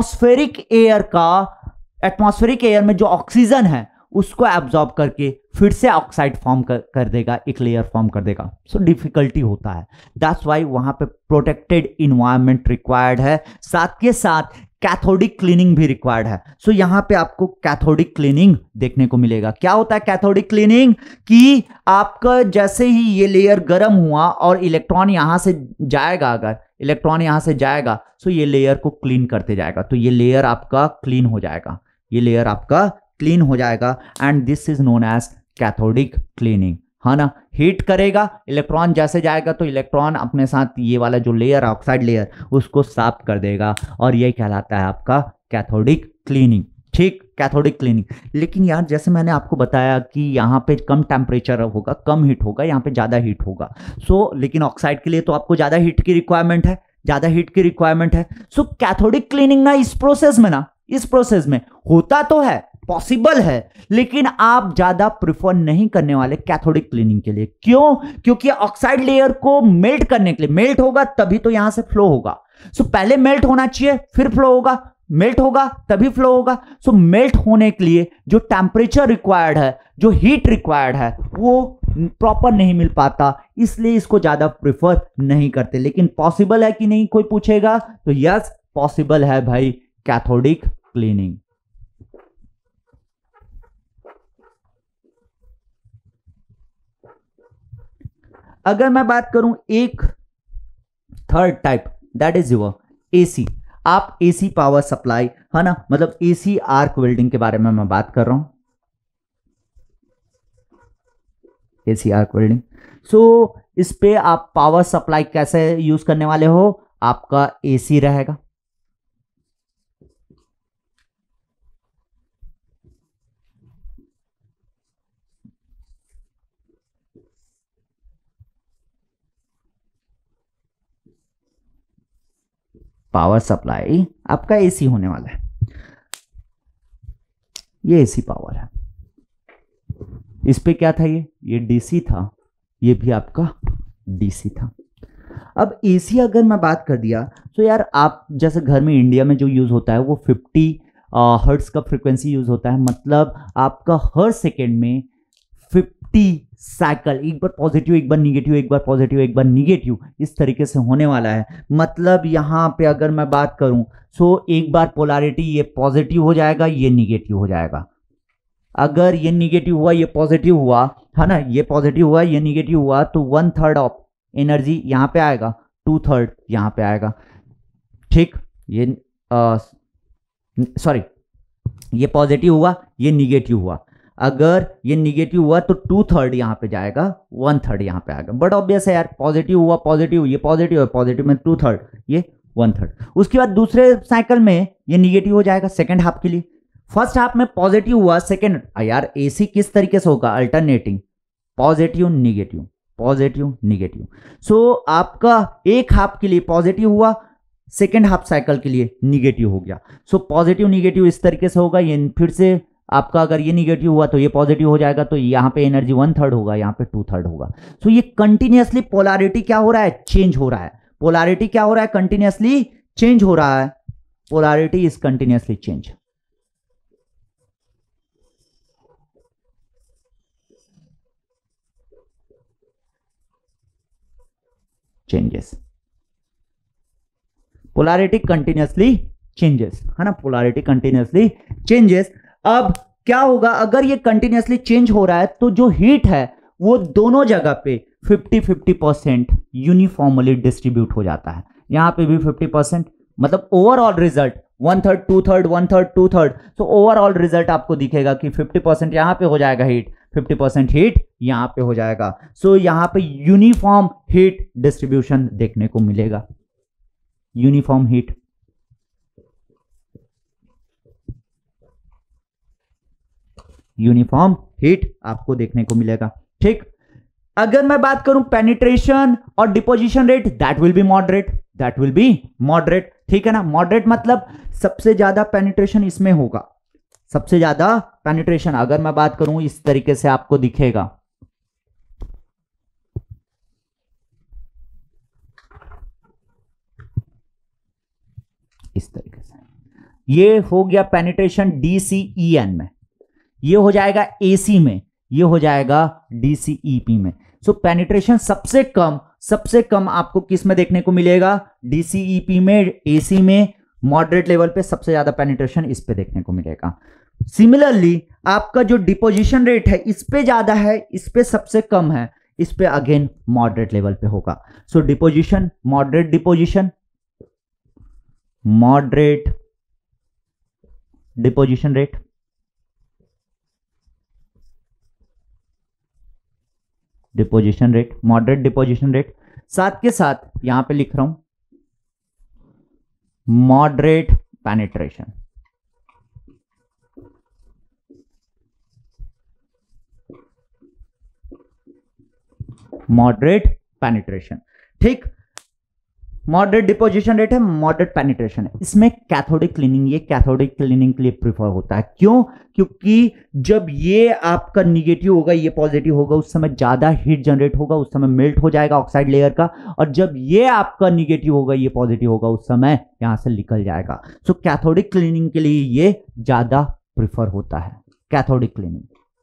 Speaker 2: एटमॉस्फेरिक एयर में जो ऑक्सीजन है उसको एब्जॉर्ब करके फिर से ऑक्साइड फॉर्म कर देगा, एक लेयर फॉर्म कर देगा। सो डिफिकल्टी होता है, दैट्स वाई वहां पे प्रोटेक्टेड इन्वायरमेंट रिक्वायर्ड है, साथ के साथ कैथोडिक क्लीनिंग भी रिक्वायर्ड है। सो यहां पे आपको कैथोडिक क्लीनिंग देखने को मिलेगा। क्या होता है कैथोडिक क्लीनिंग? कि आपका जैसे ही ये लेयर गर्म हुआ और इलेक्ट्रॉन यहां से जाएगा, अगर इलेक्ट्रॉन यहां से जाएगा सो ये लेयर को क्लीन करते जाएगा, तो ये लेयर आपका क्लीन हो जाएगा, ये लेयर आपका क्लीन हो जाएगा, and this is known as cathodic cleaning, है ना। हीट करेगा, इलेक्ट्रॉन जैसे जाएगा तो इलेक्ट्रॉन अपने साथ ये वाला जो लेयर ऑक्साइड लेयर उसको साफ कर देगा, और ये कहलाता है आपका कैथोडिक क्लीनिंग। ठीक, कैथोडिक क्लीनिंग। लेकिन यार जैसे मैंने आपको बताया कि यहाँ पे कम टेम्परेचर होगा, कम हीट होगा, यहाँ पे ज्यादा हीट होगा। सो लेकिन ऑक्साइड के लिए तो आपको ज्यादा हीट की रिक्वायरमेंट है, ज्यादा हीट की रिक्वायरमेंट है। सो कैथोडिक क्लीनिंग ना इस प्रोसेस में होता तो है, पॉसिबल है, लेकिन आप ज्यादा प्रिफर नहीं करने वाले कैथोडिक क्लीनिंग के लिए। क्यों? क्योंकि ऑक्साइड लेयर को मेल्ट करने के लिए, मेल्ट होगा तभी तो यहां से फ्लो होगा। सो पहले मेल्ट होना चाहिए फिर फ्लो होगा, मेल्ट होगा तभी फ्लो होगा। सो मेल्ट होने के लिए जो टेम्परेचर रिक्वायर्ड है, जो हीट रिक्वायर्ड है, वो प्रॉपर नहीं मिल पाता, इसलिए इसको ज्यादा प्रिफर नहीं करते। लेकिन पॉसिबल है कि नहीं, कोई पूछेगा तो यस पॉसिबल है भाई, कैथोडिक क्लीनिंग। अगर मैं बात करूं एक third type, that is your AC. आप एसी पावर सप्लाई, है ना, मतलब एसी आर्क वेल्डिंग के बारे में मैं बात कर रहा हूं, एसी आर्क वेल्डिंग। सो इस पे आप पावर सप्लाई कैसे यूज करने वाले हो, आपका एसी रहेगा, पावर सप्लाई आपका एसी होने वाला है, ये एसी पावर है। इस पे क्या था, ये डीसी था, ये भी आपका डीसी था। अब एसी अगर मैं बात कर दिया तो यार आप जैसे घर में इंडिया में जो यूज होता है वो 50 हर्ट्ज का फ्रीक्वेंसी यूज होता है, मतलब आपका हर सेकेंड में 50 साइकिल, एक बार पॉजिटिव एक बार निगेटिव, एक बार पॉजिटिव एक बार निगेटिव, इस तरीके से होने वाला है। मतलब यहाँ पे अगर मैं बात करूं सो एक बार पोलैरिटी ये पॉजिटिव हो जाएगा, ये निगेटिव हो जाएगा। अगर ये निगेटिव हुआ ये पॉजिटिव हुआ है ना, ये पॉजिटिव हुआ ये निगेटिव हुआ, तो 1/3 ऑफ एनर्जी यहाँ पे आएगा, 2/3 यहाँ पे आएगा। ठीक, ये सॉरी, ये पॉजिटिव हुआ ये निगेटिव हुआ, अगर ये निगेटिव हुआ तो 2/3 यहाँ पे जाएगा, 1/3 यहाँ पे आएगा। बट ऑब्वियस है यार, पॉजिटिव हुआ पॉजिटिव, ये पॉजिटिव है, पॉजिटिव में 2/3 ये 1/3। उसके बाद दूसरे साइकिल में ये निगेटिव हो जाएगा सेकेंड हाफ के लिए। फर्स्ट हाफ में पॉजिटिव हुआ, सेकेंड यार एसी किस तरीके से होगा, alternating, positive negative positive negative. So आपका एक हाफ के लिए पॉजिटिव हुआ, सेकेंड हाफ साइकिल के लिए निगेटिव हो गया। सो पॉजिटिव निगेटिव इस तरीके से होगा। ये फिर से आपका अगर ये निगेटिव हुआ तो ये पॉजिटिव हो जाएगा, तो यहाँ पे एनर्जी 1/3 होगा, यहाँ पे 2/3 होगा। सो ये कंटिन्यूअसली पोलैरिटी क्या हो रहा है, चेंज हो रहा है। पोलैरिटी क्या हो रहा है, कंटिन्यूअसली चेंज हो रहा है। Polarity is continuously change. Changes, polarity continuously changes, है ना, पोलैरिटी कंटिन्यूअसली चेंजेस। अब क्या होगा, अगर ये कंटिन्यूअसली चेंज हो रहा है तो जो हीट है वो दोनों जगह पे 50-50% यूनिफॉर्मली डिस्ट्रीब्यूट हो जाता है। यहां पे भी 50%, मतलब ओवरऑल रिजल्ट 1/3 2/3 1/3 2/3। तो ओवरऑल रिजल्ट आपको दिखेगा कि 50% यहां पे हो जाएगा हीट, 50% हीट यहां पे हो जाएगा। सो यहां पे यूनिफॉर्म हीट डिस्ट्रीब्यूशन देखने को मिलेगा, यूनिफॉर्म हीट। यूनिफॉर्म हीट आपको देखने को मिलेगा। ठीक, अगर मैं बात करूं पेनिट्रेशन और deposition rate, that will be moderate, that will be moderate. ठीक है ना, मॉडरेट मतलब सबसे ज्यादा पेनिट्रेशन इसमें होगा, सबसे ज्यादा पेनिट्रेशन। अगर मैं बात करूं इस तरीके से आपको दिखेगा, इस तरीके से ये हो गया पेनिट्रेशन DCEN में, ये हो जाएगा AC में, ये हो जाएगा DCEP में। सो पेनिट्रेशन सबसे कम आपको किस में देखने को मिलेगा, DCEP में, AC में। मॉडरेट लेवल पे सबसे ज्यादा पेनिट्रेशन इस पे देखने को मिलेगा। सिमिलरली आपका जो डिपोजिशन रेट है इस पे ज्यादा है, इस पे सबसे कम है, इस पे अगेन मॉडरेट लेवल पे होगा। So deposition, moderate deposition, moderate deposition rate, deposition rate, moderate deposition rate. साथ के साथ यहां पे लिख रहा हूं मॉडरेट पेनिट्रेशन, मॉडरेट पेनिट्रेशन। ठीक, मॉडरेट डिपोजिशन रेट है, मॉडरेट पेनिट्रेशन है। इसमें कैथोडिक क्लीनिंग, ये कैथोडिक क्लीनिंग के लिए प्रिफर होता है। क्यों, क्योंकि जब ये आपका निगेटिव होगा ये पॉजिटिव होगा, उस समय ज्यादा हीट जनरेट होगा, उस समय मेल्ट हो जाएगा ऑक्साइड लेयर का, और जब ये आपका निगेटिव होगा ये पॉजिटिव होगा, उस समय यहां से निकल जाएगा। सो कैथोडिक क्लीनिंग के लिए ये ज्यादा प्रिफर होता है, कैथोडिक क्लीनिंग।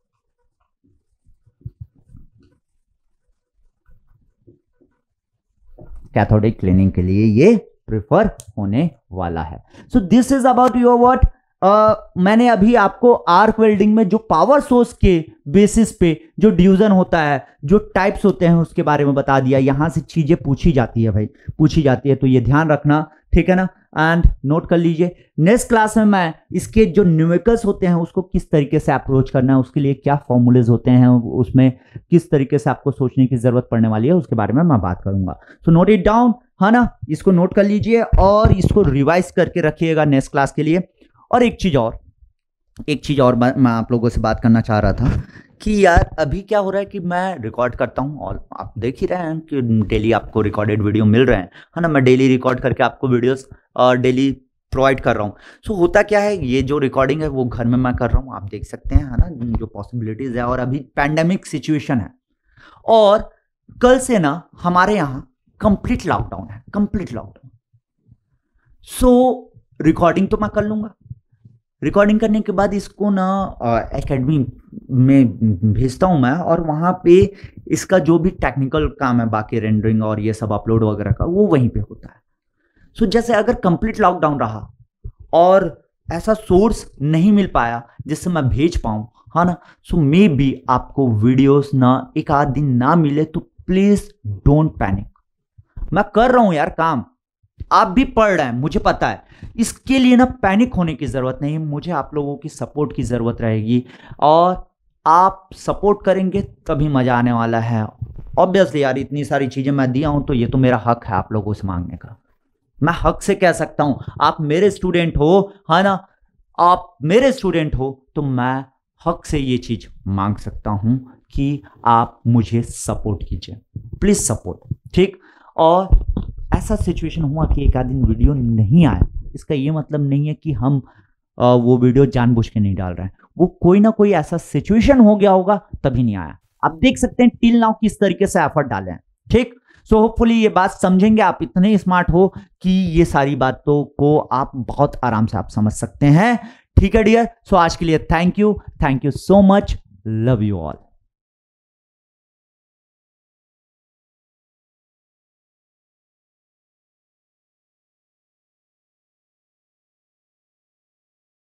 Speaker 2: कैथोडिक क्लीनिंग के लिए ये प्रिफर होने वाला है। So this is about your what, मैंने अभी आपको आर्क वेल्डिंग में जो पावर सोर्स के बेसिस पे जो डिवीजन होता है, जो टाइप्स होते हैं, उसके बारे में बता दिया। यहां से चीजें पूछी जाती है भाई, पूछी जाती है, तो ये ध्यान रखना, ठीक है ना, एंड नोट कर लीजिए। नेक्स्ट क्लास में मैं इसके जो न्यूमेरिकल्स होते हैं उसको किस तरीके से अप्रोच करना है, उसके लिए क्या फॉर्मूलेज होते हैं, उसमें किस तरीके से आपको सोचने की जरूरत पड़ने वाली है, उसके बारे में मैं बात करूंगा। सो नोट इट डाउन, है ना, इसको नोट कर लीजिए और इसको रिवाइज करके रखिएगा नेक्स्ट क्लास के लिए। और एक चीज और मैं आप लोगों से बात करना चाह रहा था
Speaker 1: कि यार अभी क्या हो रहा है कि मैं रिकॉर्ड करता हूँ और आप देख ही रहे हैं कि डेली आपको रिकॉर्डेड वीडियो मिल रहे हैं, है ना। मैं डेली रिकॉर्ड करके आपको वीडियोस डेली प्रोवाइड कर रहा हूँ। सो होता क्या है, ये जो रिकॉर्डिंग है वो घर में मैं कर रहा हूँ, आप देख सकते हैं, है ना, जो पॉसिबिलिटीज है। और अभी पैंडेमिक सिचुएशन है और कल से ना हमारे यहाँ कंप्लीट लॉकडाउन है, कंप्लीट लॉकडाउन। सो रिकॉर्डिंग तो मैं कर लूंगा, रिकॉर्डिंग करने के बाद इसको ना एकेडमी में भेजता हूँ मैं, और वहाँ पे इसका जो भी टेक्निकल काम है, बाकी रेंडरिंग और ये सब अपलोड वगैरह का, वो वहीं पे होता है। सो जैसे अगर कंप्लीट लॉकडाउन रहा और ऐसा सोर्स नहीं मिल पाया जिससे मैं भेज पाऊँ, है ना, सो मे बी आपको वीडियोस ना एक आध दिन ना मिले तो प्लीज डोंट पैनिक। मैं कर रहा हूँ यार काम, आप भी पढ़ रहे हैं, मुझे पता है। इसके लिए ना पैनिक होने की जरूरत नहीं, मुझे आप लोगों की सपोर्ट की जरूरत रहेगी, और आप सपोर्ट करेंगे तभी मजा आने वाला है। ऑब्वियसली यार इतनी सारी चीजें मैं दिया हूं तो ये तो मेरा हक है आप लोगों से मांगने का। मैं हक से कह सकता हूं, आप मेरे स्टूडेंट हो, है ना, आप मेरे स्टूडेंट हो, तो मैं हक से ये चीज मांग सकता हूं कि आप मुझे सपोर्ट कीजिए, प्लीज सपोर्ट, ठीक। और ऐसा सिचुएशन हुआ कि एक आध दिन वीडियो नहीं आया, इसका ये मतलब नहीं है कि हम वो वीडियो जानबूझ के नहीं डाल रहे हैं, वो कोई ना कोई ऐसा सिचुएशन हो गया होगा तभी नहीं आया। आप देख सकते हैं टिल नाउ किस तरीके से एफर्ट डाले हैं, ठीक। सो होपफुली ये बात समझेंगे, आप इतने स्मार्ट हो कि ये सारी बातों को आप बहुत आराम से आप समझ सकते हैं, ठीक है डियर। सो आज के लिए thank you so much, love you all.